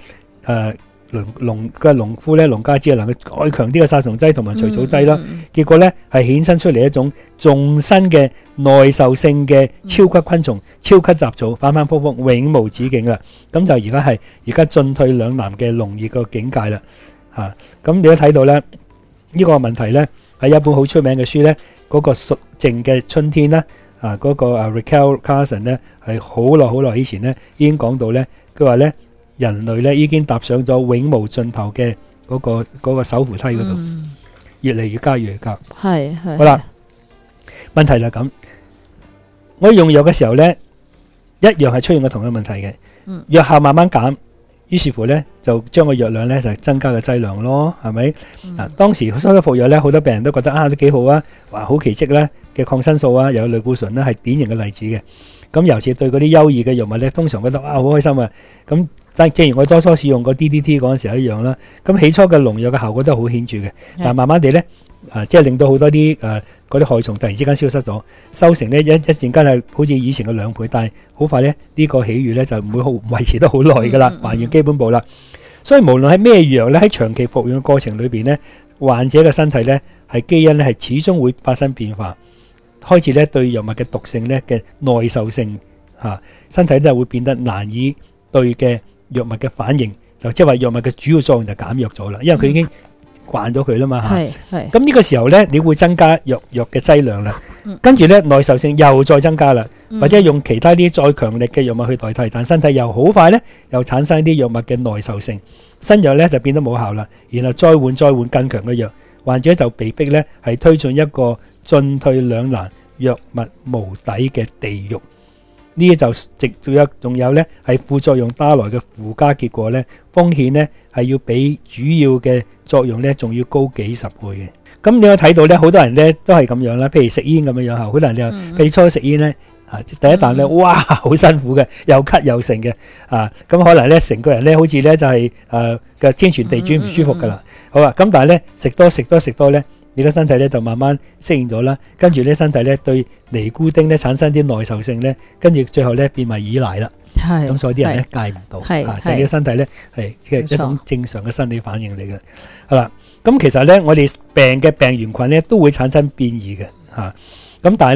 農夫咧，農家只係能夠改強啲嘅殺蟲劑同埋除草劑啦。結果咧係衍生出嚟一種仲新嘅耐受性嘅超級昆蟲、超級雜草，反反覆覆，永無止境啦。咁就而家進退兩難嘅農業個境界啦。咁你都睇到咧，呢個問題咧係一本好出名嘅書咧，嗰個熟淨嘅春天啦，嗰個Rachel Carson 咧係好耐以前咧已經講到咧，佢話咧人類咧已經踏上咗永無盡頭嘅嗰個手扶梯嗰度，越嚟越加越加。係好啦，問題就係咁，我用藥嘅時候咧，一樣係出現過同樣問題嘅，藥效慢慢減。於是乎咧，就將個藥量咧就增加個劑量咯，係咪？當時初初服藥咧，好多病人都覺得都幾好啊，話好奇蹟咧嘅抗生素啊，又有類固醇咧，係典型嘅例子嘅。咁尤其對嗰啲優異嘅藥物咧，通常覺得好開心啊。咁正如我當初使用個 DDT 嗰陣時候一樣啦。咁起初嘅農藥嘅效果都係好顯著嘅，但慢慢地咧，即係令到好多啲嗰啲害蟲突然之間消失咗，收成咧一陣間係好似以前嘅2倍，但係好快咧呢個喜悅咧就唔會維持得好耐噶啦，還原基本步啦。所以無論係咩藥咧，喺長期服用嘅過程裏邊咧，患者嘅身體咧係基因咧係始終會發生變化，開始咧對藥物嘅毒性咧嘅耐受性身體都係會變得難以對嘅藥物嘅反應，就即係話藥物嘅主要作用就減弱咗啦，因為佢已經慣咗佢啦嘛。咁呢個時候咧，你會增加藥嘅劑量啦，跟住咧耐受性又再增加啦，或者用其他啲再強力嘅藥物去代替，但身體又好快咧又產生啲藥物嘅耐受性，新藥咧就變得冇效啦，然後再換更強嘅藥，患者就被逼咧係推進一個進退兩難、藥物無底嘅地獄。呢啲就仲有咧係副作用帶來嘅附加結果咧，風險咧係要比主要嘅作用咧仲要高幾十倍嘅。咁你可以睇到咧，好多人咧都係咁樣啦，譬如食煙咁樣樣，好多人就譬如初食煙咧，第一啖咧，哇，好辛苦嘅，又咳又剩嘅，咁可能咧成個人咧好似咧就係嘅天旋地轉唔舒服噶啦。好啦，咁但係咧食多咧，你個身體咧就慢慢適應咗啦，跟住咧身體咧對尼古丁咧產生啲耐受性咧，跟住最後咧變為依賴啦。咁所以啲人咧戒唔到，就係個身體咧係一種正常嘅生理反應嚟嘅。好啦，咁其實咧我哋病嘅病原菌咧都會產生變異嘅，咁但係咧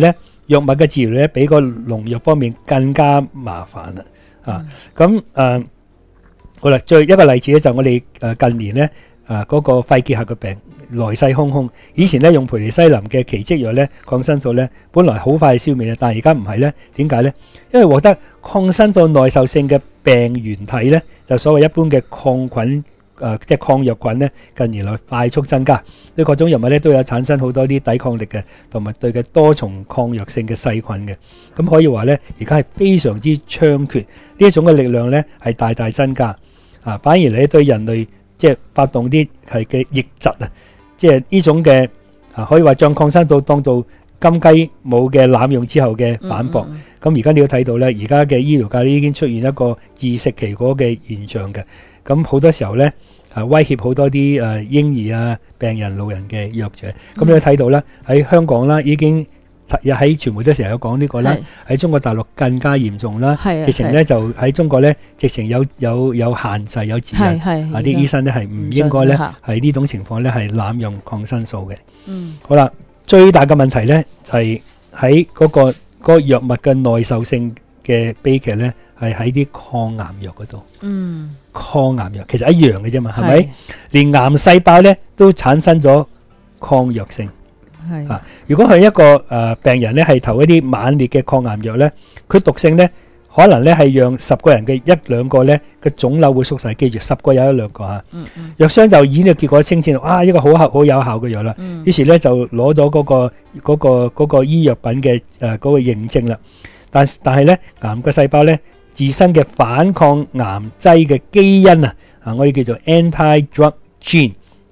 藥物嘅治療咧，比個農藥方面更加麻煩啦。咁好啦，最一個例子咧就我哋近年咧嗰個肺結核嘅病來勢洶洶。以前咧用培尼西林嘅奇蹟藥咧，抗生素咧，本來好快消滅嘅，但係而家唔係咧。點解咧？因為獲得抗生素耐受性嘅病原體咧，就所謂一般嘅抗菌即係抗藥菌咧，近年來快速增加。呢各種藥物咧都有產生好多啲抵抗力嘅，同埋對嘅多重抗藥性嘅細菌嘅。咁可以話咧，而家係非常之猖獗，呢一種嘅力量咧係大大增加。反而你對人類即係發動啲係嘅疫疾啊，即係呢種嘅可以話將抗生素當做金雞母嘅濫用之後嘅反駁。咁而家你要睇到咧，而家嘅醫療界已經出現一個自食其果嘅現象嘅。咁好多時候咧威脅好多啲嬰兒啊、病人、老人嘅弱者。咁你睇到咧喺香港啦，已經喺傳媒都成日有講呢個啦，喺中國大陸更加嚴重啦，直情咧就喺中國咧直情有限制有指引，啲醫生咧係唔應該咧係呢種情況咧係濫用抗生素嘅。好啦，最大嘅問題咧就係喺嗰個藥物嘅耐受性嘅悲劇咧，係喺啲抗癌藥嗰度。抗癌藥其實一樣嘅啫嘛，係咪？連癌細胞咧都產生咗抗藥性。如果係一個病人咧係投一啲猛烈嘅抗癌藥咧，佢毒性咧可能咧係讓10個人嘅1兩個咧嘅腫瘤會縮細。記住10個有1兩個嚇。藥商就以呢個結果稱讚一個好有效嘅藥啦。於是咧就攞咗嗰個醫藥品嘅嗰個認證啦。但係咧癌嘅細胞咧自身嘅反抗癌劑嘅基因我哋叫做 anti-drug gene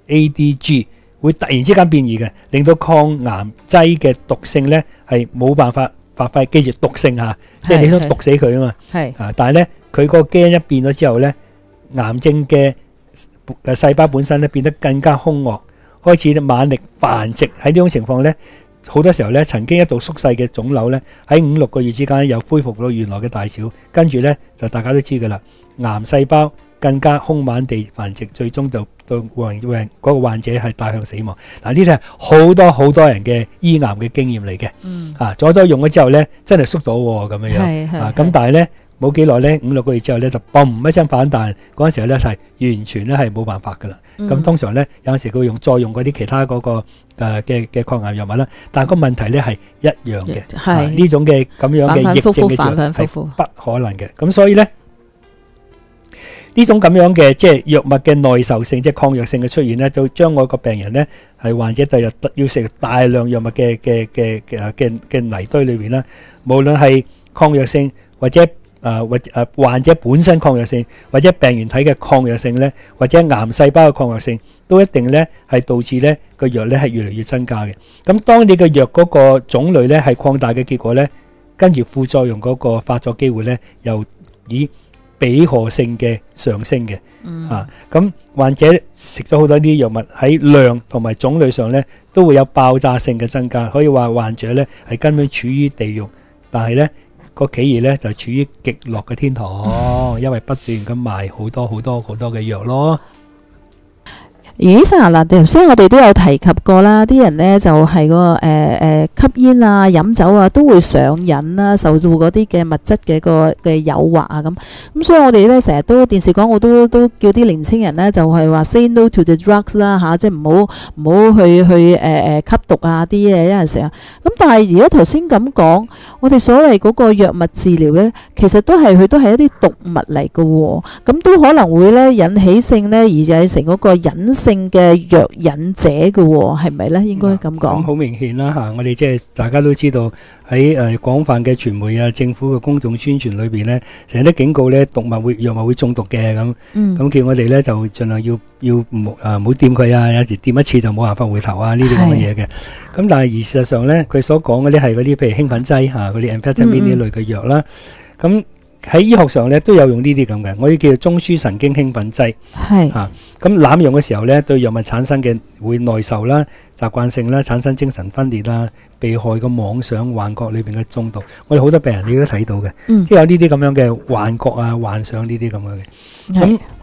ADG。會突然之間變異嘅，令到抗癌劑嘅毒性咧係冇辦法發揮。記住毒性即係你想毒死佢啊嘛。但係咧佢個基因一變咗之後咧，癌症嘅細胞本身咧變得更加兇惡，開始猛力繁殖。喺呢種情況咧，好多時候咧曾經一度縮細嘅腫瘤咧，喺5-6個月之間又恢復到原來嘅大小。跟住咧就大家都知㗎啦，癌細胞更加兇猛地繁殖，最終就到嗰個患者係帶向死亡。嗱，呢啲係好多人嘅醫癌嘅經驗嚟嘅。左用咗之後咧，真係縮咗咁樣。咁但係咧冇幾耐咧，5-6個月之後咧就嘣一聲反彈。嗰陣時候咧係完全咧係冇辦法㗎啦。咁通常咧有陣時佢會再用嗰啲其他嗰個嘅抗癌藥物啦。但係個問題咧係一樣嘅。呢種嘅咁樣嘅疫症嘅藥係不可能嘅。咁所以咧，呢種咁樣嘅即係藥物嘅耐受性，即係抗藥性嘅出現咧，就將我個病人咧係患者第日要食大量藥物嘅泥堆裏邊啦。無論係抗藥性或者患者本身抗藥性，或者病原體嘅抗藥性咧，或者癌細胞嘅抗藥性，都一定咧係導致咧個藥咧係越嚟越增加嘅。咁當你嘅藥嗰個種類咧係擴大嘅結果咧，跟住副作用嗰個發作機會咧又以比賀性嘅上升嘅。咁患者食咗好多啲藥物，喺量同埋種類上咧都會有爆炸性嘅增加。可以話患者咧係根本處於地獄，但係咧個企業咧就處於極樂嘅天堂，因為不斷咁賣好多嘅藥咯。 醫生嗱，頭先我哋都有提及過啦，啲人咧就係個吸煙啊、飲酒啊都會上癮啦，受到嗰啲嘅物質嘅嘅誘惑啊咁。所以我哋咧成日都電視廣告都叫啲年青人咧就係話 say no to the drugs 啦嚇，即係唔好去吸毒啊啲嘢，有陣時啊。咁但係而家頭先咁講，我哋所謂嗰個藥物治療咧，其實佢都係一啲毒物嚟嘅喎，咁都可能會咧引起性咧而引成嗰個隱性嘅藥癮者嘅喎，係咪咧？應該咁講。好明顯啦嚇，我哋即係大家都知道喺廣泛嘅傳媒啊、政府嘅公眾宣傳裏邊咧，成日都警告咧藥物會中毒嘅咁。咁叫我哋咧就盡量要唔好掂佢啊，有時掂一次就冇辦法回頭啊，呢啲咁嘅嘢嘅。咁但係而事實上咧，佢所講嗰啲係嗰啲譬如興奮劑嚇，嗰啲 amphetamine 呢類嘅藥啦。咁喺醫學上咧都有用呢啲咁嘅，我哋叫做中樞神經興奮劑。咁濫用嘅時候咧，對藥物產生嘅會耐受啦、習慣性啦、產生精神分裂啦、被害嘅妄想、幻覺裏邊嘅中毒。我哋好多病人你都睇到嘅，即係有呢啲咁樣嘅幻覺啊、幻想呢啲咁樣嘅。咁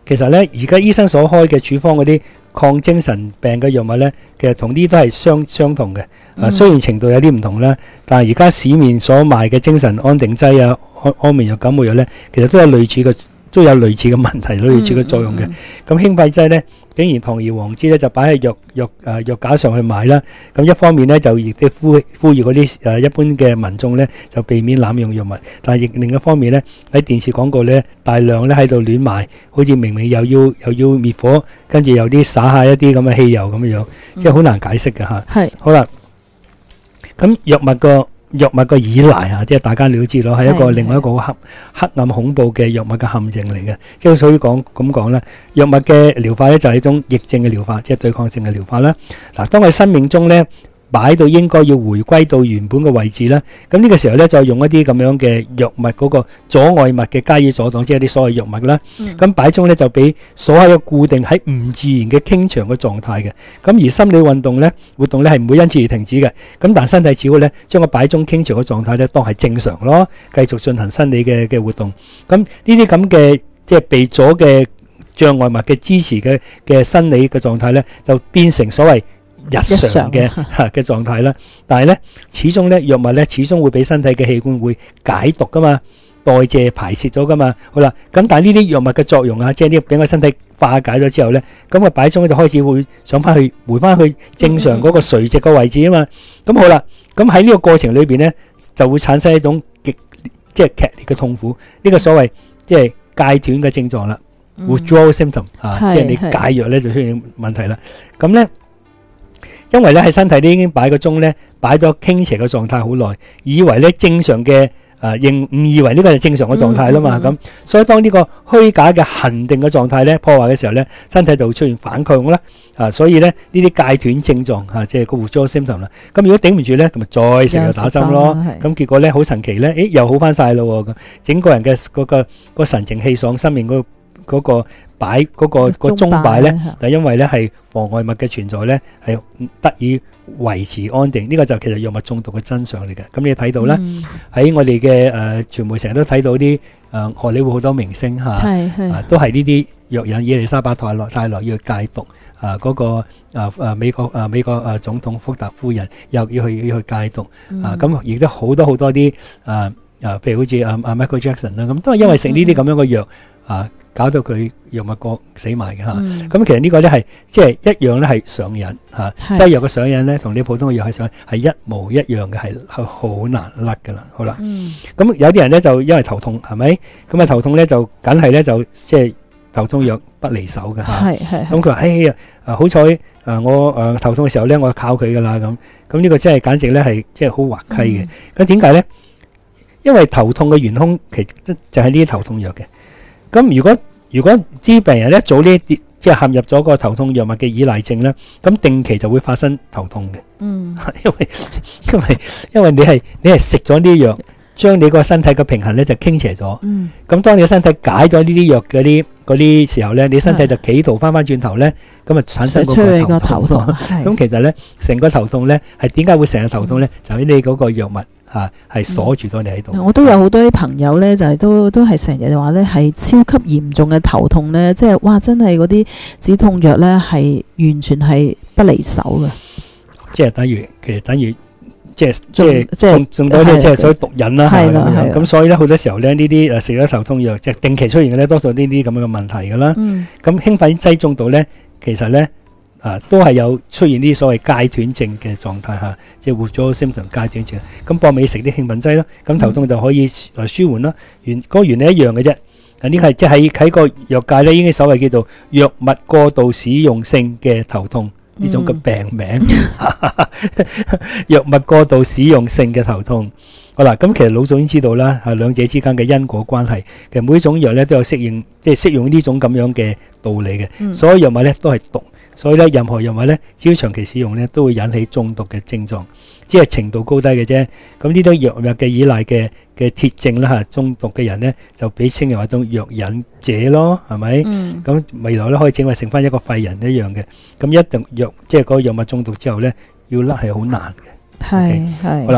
其實咧，而家醫生所開嘅處方嗰啲抗精神病嘅藥物咧，其實同啲都係相同嘅。雖然程度有啲唔同啦，但係而家市面所賣嘅精神安定劑啊、安眠藥、感冒藥咧，其實都有類似嘅問題，類似嘅作用嘅。咁興奮劑咧，竟然堂而皇之咧就擺喺藥架上去賣啦。咁一方面咧就亦都呼籲嗰啲一般嘅民眾咧就避免濫用藥物，但係亦另一方面咧喺電視廣告咧大量咧喺度亂賣，好似明明又要滅火，跟住有啲灑下一啲咁嘅汽油咁樣，即係好難解釋嘅嚇。係好啦，咁藥物個依賴啊，即係大家了知咯，係一個另外一個好黑暗恐怖嘅藥物嘅陷阱嚟嘅。即係所以咁講咧，藥物嘅療法咧就係一種疫症嘅療法，即係對抗性嘅療法啦。嗱，當佢生命中咧擺到應該要回歸到原本嘅位置啦，咁呢個時候咧就用一啲咁樣嘅藥物嗰個阻礙物嘅加以阻擋，即係啲所謂藥物啦。咁擺中咧就俾所有固定喺唔自然嘅傾長嘅狀態嘅。咁而心理活動咧係唔會因此而停止嘅。咁但身體只會咧將個擺中傾長嘅狀態咧當係正常咯，繼續進行生理嘅活動。咁呢啲咁嘅即係被阻嘅障礙物嘅支持嘅生理嘅狀態咧，就變成所謂日常嘅狀態啦，但係咧始終咧藥物咧始終會俾身體嘅器官會解毒噶嘛，代謝排泄咗噶嘛。好啦，咁但係呢啲藥物嘅作用啊，即係呢俾個身體化解咗之後咧，咁個擺中就開始會想回翻去正常嗰個垂直嘅位置啊嘛。咁好啦，咁喺呢個過程裏邊咧就會產生一種即係劇烈嘅痛苦，呢個所謂即係戒斷嘅症狀啦，withdrawal symptom 即係你戒藥咧就出現問題啦。咁咧因為咧喺身體都已經擺個鐘咧，擺咗傾斜嘅狀態好耐，以為咧正常嘅誤以為呢個係正常嘅狀態啦嘛，咁所以當呢個虛假嘅恒定嘅狀態咧破壞嘅時候咧，身體就會出現反抗啦，所以咧呢啲戒斷症狀即係個 withdrawal symptom 啦。咁如果頂唔住咧，咁咪再成日打針咯。咁結果咧好神奇咧，又好翻晒咯，整個人嘅個神清氣爽，生命嗰個擺嗰個鐘擺咧，就因為咧係妨礙物嘅存在咧，係得以維持安定。呢個就其實藥物中毒嘅真相嚟嘅。咁你睇到啦，喺我哋嘅傳媒成日都睇到啲荷里活好多明星都係呢啲藥引伊麗莎白帶來要戒毒嗰個美國總統福特夫人又要去戒毒咁亦都好多啲譬如好似Michael Jackson 啦，咁都係因為食呢啲咁樣嘅藥搞到佢藥物過死埋嘅嚇，咁其實呢個咧係即係一樣咧係上癮嚇，西藥嘅上癮咧同你普通嘅藥係上癮係一模一樣嘅，係好難甩噶啦。好啦，咁有啲人咧就因為頭痛係咪？咁頭痛咧就梗係咧就即係頭痛藥不離手嘅嚇。咁佢話：哎呀，好彩我頭痛嘅時候咧，我靠佢噶啦咁呢個真係簡直咧係即係好滑稽嘅。咁點解咧？因為頭痛嘅元兇其實就係呢啲頭痛藥嘅。咁如果啲病人一早呢啲即係陷入咗個頭痛藥物嘅依賴症咧，咁定期就會發生頭痛嘅。因為你係食咗呢啲藥，將你個身體嘅平衡咧就傾斜咗。咁當你嘅身體解咗呢啲藥嗰啲時候咧，你身體就企圖翻轉頭咧，咁啊產生嗰個頭痛。咁其實咧成個頭痛咧係點解會成日頭痛咧？就喺你嗰個藥物係鎖住咗你喺度。 我都有好多啲朋友咧，就係都係成日話咧係超級嚴重嘅頭痛咧，即係哇真係嗰啲止痛藥咧係完全係不離手嘅。其實等於即係仲多啲即係所謂毒癮啦，係啦。咁所以咧好多時候咧呢啲食咗頭痛藥即係定期出現嘅咧，多數呢啲咁樣嘅問題噶啦。咁興奮劑中毒咧，其實咧都係有出現啲所謂戒斷症嘅狀態嚇，即係withdrawal symptom戒斷症。咁搏尾食啲興奮劑咯，咁頭痛就可以舒緩啦。嗰個原理一樣嘅啫。呢個係即係喺個藥界咧，已經所謂叫做藥物過度使用性嘅頭痛。呢種嘅病名，藥物過度使用性嘅頭痛。好啦，咁其實老早已經知道啦，兩者之間嘅因果關係。其實每種藥咧都有適用呢種咁樣嘅道理嘅。所有藥物咧都係毒，所以咧任何藥物咧只要長期使用咧都會引起中毒嘅症狀，只係程度高低嘅啫。咁呢啲藥物嘅依賴嘅鐵證啦中毒嘅人咧就被稱為一種藥癮者咯，係咪？咁未來咧可以整為成翻一個廢人一樣嘅。咁一定即係嗰個藥物中毒之後咧，要甩係好難嘅。係好啦。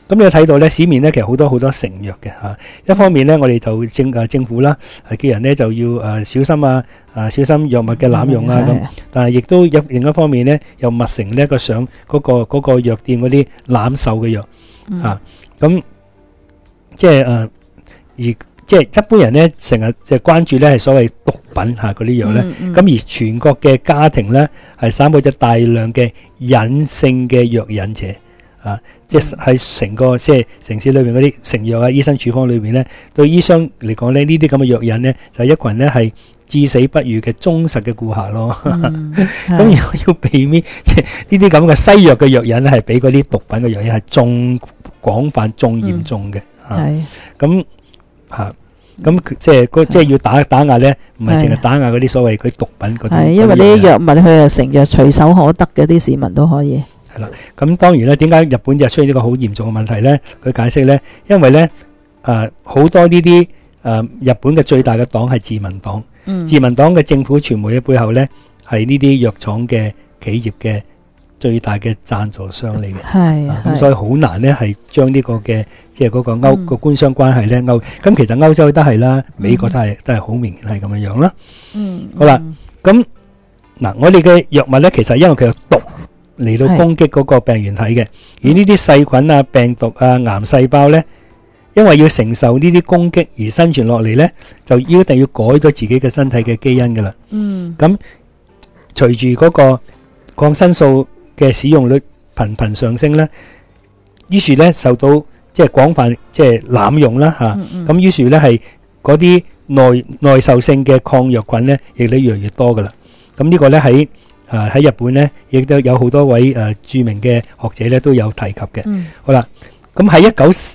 咁你睇到咧，市面咧其實好多成藥嘅嚇。一方面咧，我哋就政府啦，叫人咧就要小心小心藥物嘅濫用啊咁。但係亦都另一方面咧，又密成呢個上嗰個藥店嗰啲濫售嘅藥嚇。咁即係即係一般人咧，成日就關注咧係所謂毒品嗰啲藥咧。咁而全國嘅家庭咧係散佈咗大量嘅隱性嘅藥癮者。即係喺成個即係城市裏邊嗰啲成藥啊，醫生處方裏邊咧，對醫生嚟講咧，呢啲咁嘅藥癮咧，就係一群咧係至死不渝嘅忠實嘅顧客咯。咁要避免呢啲咁嘅西藥嘅藥癮咧，係比嗰啲毒品嘅藥癮係仲廣泛、仲嚴重嘅。咁即係要打壓咧，唔係淨係打壓嗰啲所謂佢毒品嗰啲。係因為呢啲藥物佢係成藥隨手可得嘅，啲市民都可以。係啦，咁當然咧，點解日本就出現呢個好嚴重嘅問題咧？佢解釋咧，因為咧好多呢啲日本嘅最大嘅黨係自民黨，自民黨嘅政府傳媒嘅背後咧係呢啲藥廠嘅企業嘅最大嘅贊助商嚟嘅。係咁，所以好難咧係將呢個嘅即係嗰個個官商關係咧咁其實歐洲都係啦，美國都係好明顯係咁樣樣啦。好啦，咁嗱，我哋嘅藥物咧，其實因為佢有毒嚟到攻擊嗰個病原體嘅，而呢啲細菌啊、病毒啊、癌細胞咧，因為要承受呢啲攻擊而生存落嚟咧，就一定要改咗自己嘅身體嘅基因噶啦。咁隨住嗰個抗生素嘅使用率頻頻上升咧，於是咧受到即係廣泛即係濫用啦嚇。咁於是咧係嗰啲耐受性嘅抗藥菌咧，亦都越嚟越多噶啦。咁呢個咧喺日本咧，亦都有好多位著名嘅學者咧都有提及嘅。好啦，咁喺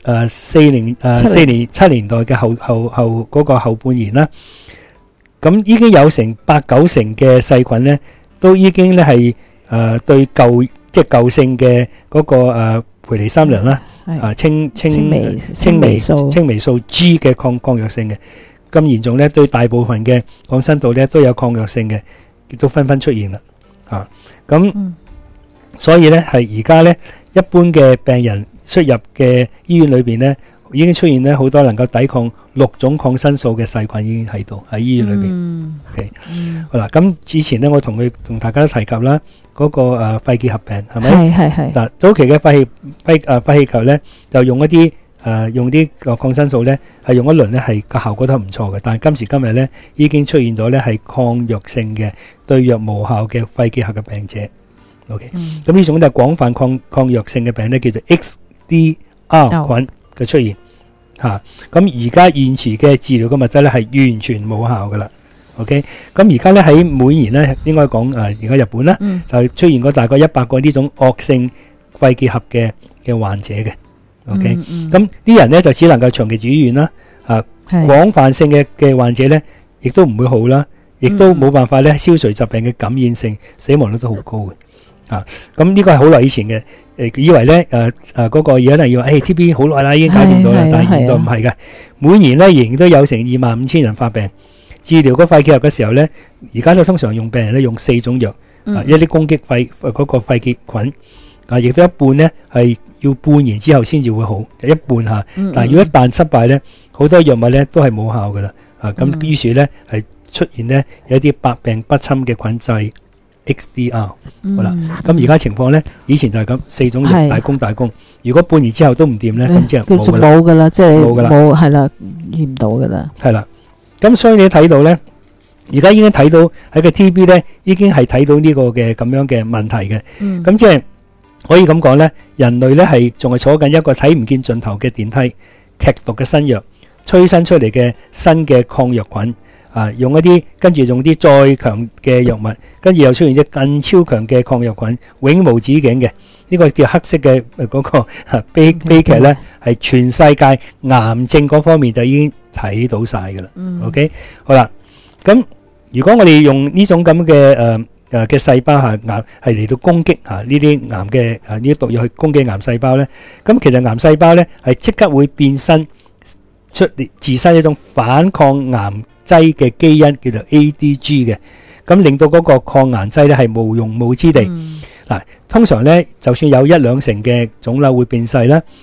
1947年代嘅後嗰個後半年啦，咁已經有成8-9成嘅細菌咧，都已經咧係對舊性嘅嗰個培尼三良啦，青霉素 G 嘅抗藥性嘅，咁嚴重咧，對大部分嘅抗生素咧都有抗藥性嘅，亦都紛紛出現啦。咁所以咧係而家咧一般嘅病人出入嘅醫院裏邊咧，已經出現咧好多能夠抵抗6種抗生素嘅細菌已經喺度喺醫院裏邊。好啦，咁之前咧我同大家都提及啦，嗰個肺結核病係咪？係嗱，早期嘅肺氣球咧就用啲抗生素咧係用一輪咧係個效果都唔錯嘅，但係今時今日咧已經出現咗咧係抗藥性嘅對藥無效嘅肺結核嘅病者。OK，咁呢種就係廣泛抗藥性嘅病咧，叫做 XDR 菌嘅出現嚇。咁而家現時嘅治療嘅物質咧係完全冇效噶啦。OK，咁而家咧喺每年咧應該講而家日本咧就出現過大概100個呢種惡性肺結核嘅患者嘅。OK，咁啲人咧就只能夠長期住醫院啦。廣泛性嘅患者咧，亦都唔會好啦，亦都冇辦法咧消除疾病嘅感染性，死亡率都好高嘅。咁呢個係好耐以前嘅，以為咧嗰個而家係要TB 好耐啦，已經搞掂咗啦，但係現在唔係嘅，每年咧仍然都有成25,000人發病。治療個肺結核嘅時候咧，而家都通常用病人咧用4種藥，一啲攻擊嗰個肺結菌，亦都一半咧係要半年之後先至會好，就一半嚇。但係如果一旦失敗咧，好多藥物咧都係冇效噶啦。咁於是咧係出現咧有一啲百病不侵嘅菌劑 XDR。好啦，咁而家情況咧，以前就係咁4種藥大攻。如果半年之後都唔掂咧，咁即係冇噶啦，即係冇係啦，醫唔到噶啦。係啦，咁所以你睇到咧，而家已經睇到喺個 TB 咧，已經係睇到呢個嘅咁樣嘅問題嘅。咁即係可以咁講咧，人類咧係仲係坐緊一個睇唔見盡頭嘅電梯，劇毒嘅新藥催生出嚟嘅新嘅抗藥菌，用一啲跟住用啲再強嘅藥物，跟住又出現咗更超強嘅抗藥菌，永無止境嘅。呢個叫黑色嘅嗰個悲劇咧，係全世界癌症嗰方面就已經睇到晒㗎啦。OK， 好啦，咁如果我哋用呢種咁嘅嘅細胞癌係嚟到攻擊呢啲癌嘅呢啲毒藥去攻擊癌細胞咧，咁其實癌細胞咧係即刻會變身出自身一種反抗癌劑嘅基因，叫做 ADG 嘅，咁令到嗰個抗癌劑咧係無用武之地。通常咧就算有1-2成嘅腫瘤會變細啦，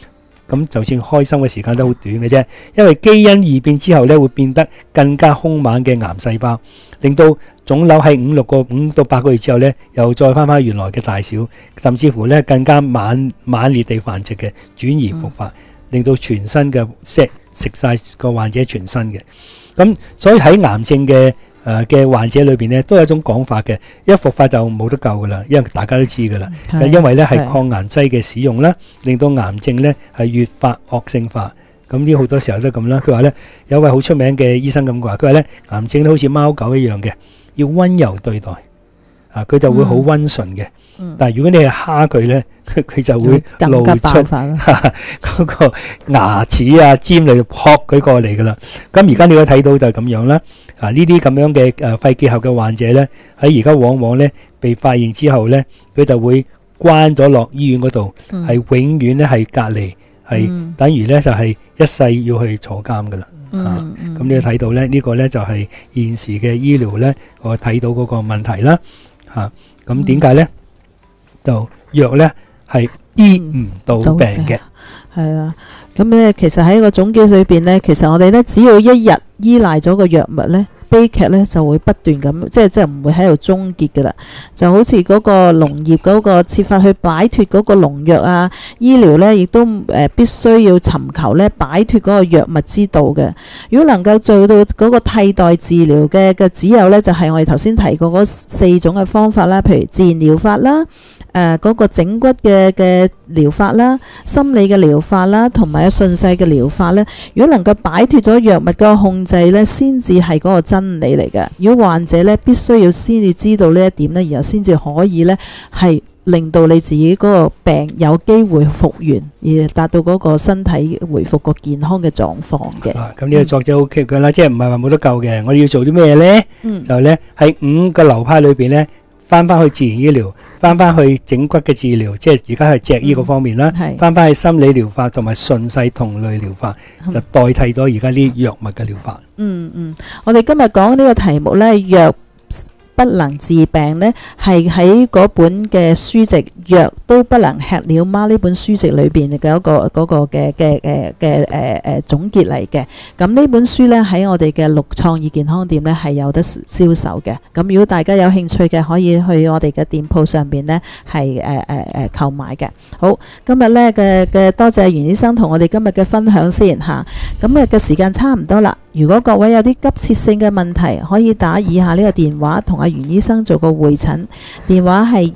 咁就算開心嘅時間都好短嘅啫。因為基因異變之後咧，會變得更加兇猛嘅癌細胞，令到腫瘤喺5到8個月之後咧，又再翻原來嘅大小，甚至乎咧更加猛烈地繁殖嘅，轉移復發，令到全身嘅食晒個患者全身嘅。咁所以喺癌症嘅患者裏邊咧，都有一種講法嘅，一復發就冇得救噶啦，因為大家都知噶啦，因為咧係抗癌劑嘅使用啦，令到癌症咧係越發惡性化。咁呢好多時候都咁啦。佢話咧有位好出名嘅醫生咁話，佢話咧癌症咧好似貓狗一樣嘅，要溫柔對待，佢就會好溫順嘅。但係如果你係蝦佢咧，佢就會露出嗰個牙齒啊尖嚟撲佢過嚟噶啦。咁而家你可以睇到就係咁樣啦。呢啲咁樣嘅肺結核嘅患者咧，喺而家往往咧被發現之後咧，佢就會關咗落醫院嗰度，係永遠咧係隔離，係等於咧就係一世要去坐監噶啦。咁你睇到咧呢個咧就係現時嘅醫療咧，我睇到嗰個問題啦。咁點解咧？就藥咧係醫唔到病嘅。 係啊，咁咧其實喺個總結裏邊咧，其實我哋咧只要一日依賴咗個藥物咧，悲劇咧就會不斷咁，即係唔會喺度終結噶啦。就好似嗰個農業嗰個設法去擺脫嗰個農藥啊，醫療咧亦都必須要尋求咧擺脫嗰個藥物之道嘅。如果能夠做到嗰個替代治療嘅只有咧，就係我哋頭先提過嗰4種嘅方法啦，譬如自然療法啦。嗰個整骨嘅療法啦，心理嘅療法啦，同埋順勢嘅療法呢，如果能夠擺脫咗藥物嗰個控制呢，先至係嗰個真理嚟嘅。如果患者呢必須要先至知道呢一點呢，然後先至可以呢係令到你自己嗰個病有機會復原，而達到嗰個身體回復個健康嘅狀況嘅。 咁呢個作者好激嘅啦，即係唔係話冇得救嘅。我哋要做啲咩呢？就呢喺5個流派裏邊呢，翻去自然醫療，翻去整骨嘅治療，即係而家係脊醫嗰方面啦，翻去心理療法同埋順勢同類療法，就代替咗而家啲藥物嘅療法。 我哋今日講呢個題目呢，藥不能治病呢，係喺嗰本嘅書籍《藥都不能吃了嗎》呢本書籍裏邊嘅嗰個嘅總結嚟嘅。咁呢本書呢，喺我哋嘅6創意健康店呢係有得銷售嘅。咁如果大家有興趣嘅，可以去我哋嘅店鋪上邊呢係購買嘅。好，今日呢嘅多謝袁醫生同我哋今日嘅分享先嚇。咁嘅時間差唔多啦。如果各位有啲急切性嘅問題，可以打以下呢個電話同阿袁醫生做個會診，電話係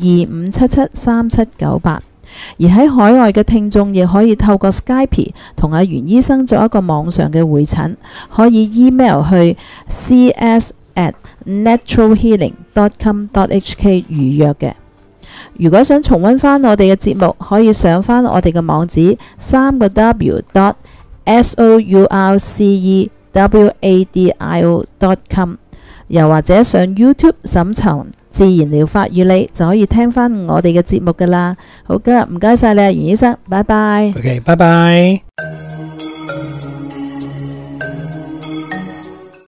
25773798。而喺海外嘅聽眾亦可以透過 Skype 同阿袁醫生做一個網上嘅會診，可以 email 去 cs@naturalhealing.com.hk 預約嘅。如果想重溫翻我哋嘅節目，可以上翻我哋嘅網址3w.sourcewadio.com， 又或者上 YouTube 搜尋自然療法與你，就可以聽翻我哋嘅節目噶啦。好嘅，唔該晒你啊，袁醫生，拜拜。 OK， 拜拜。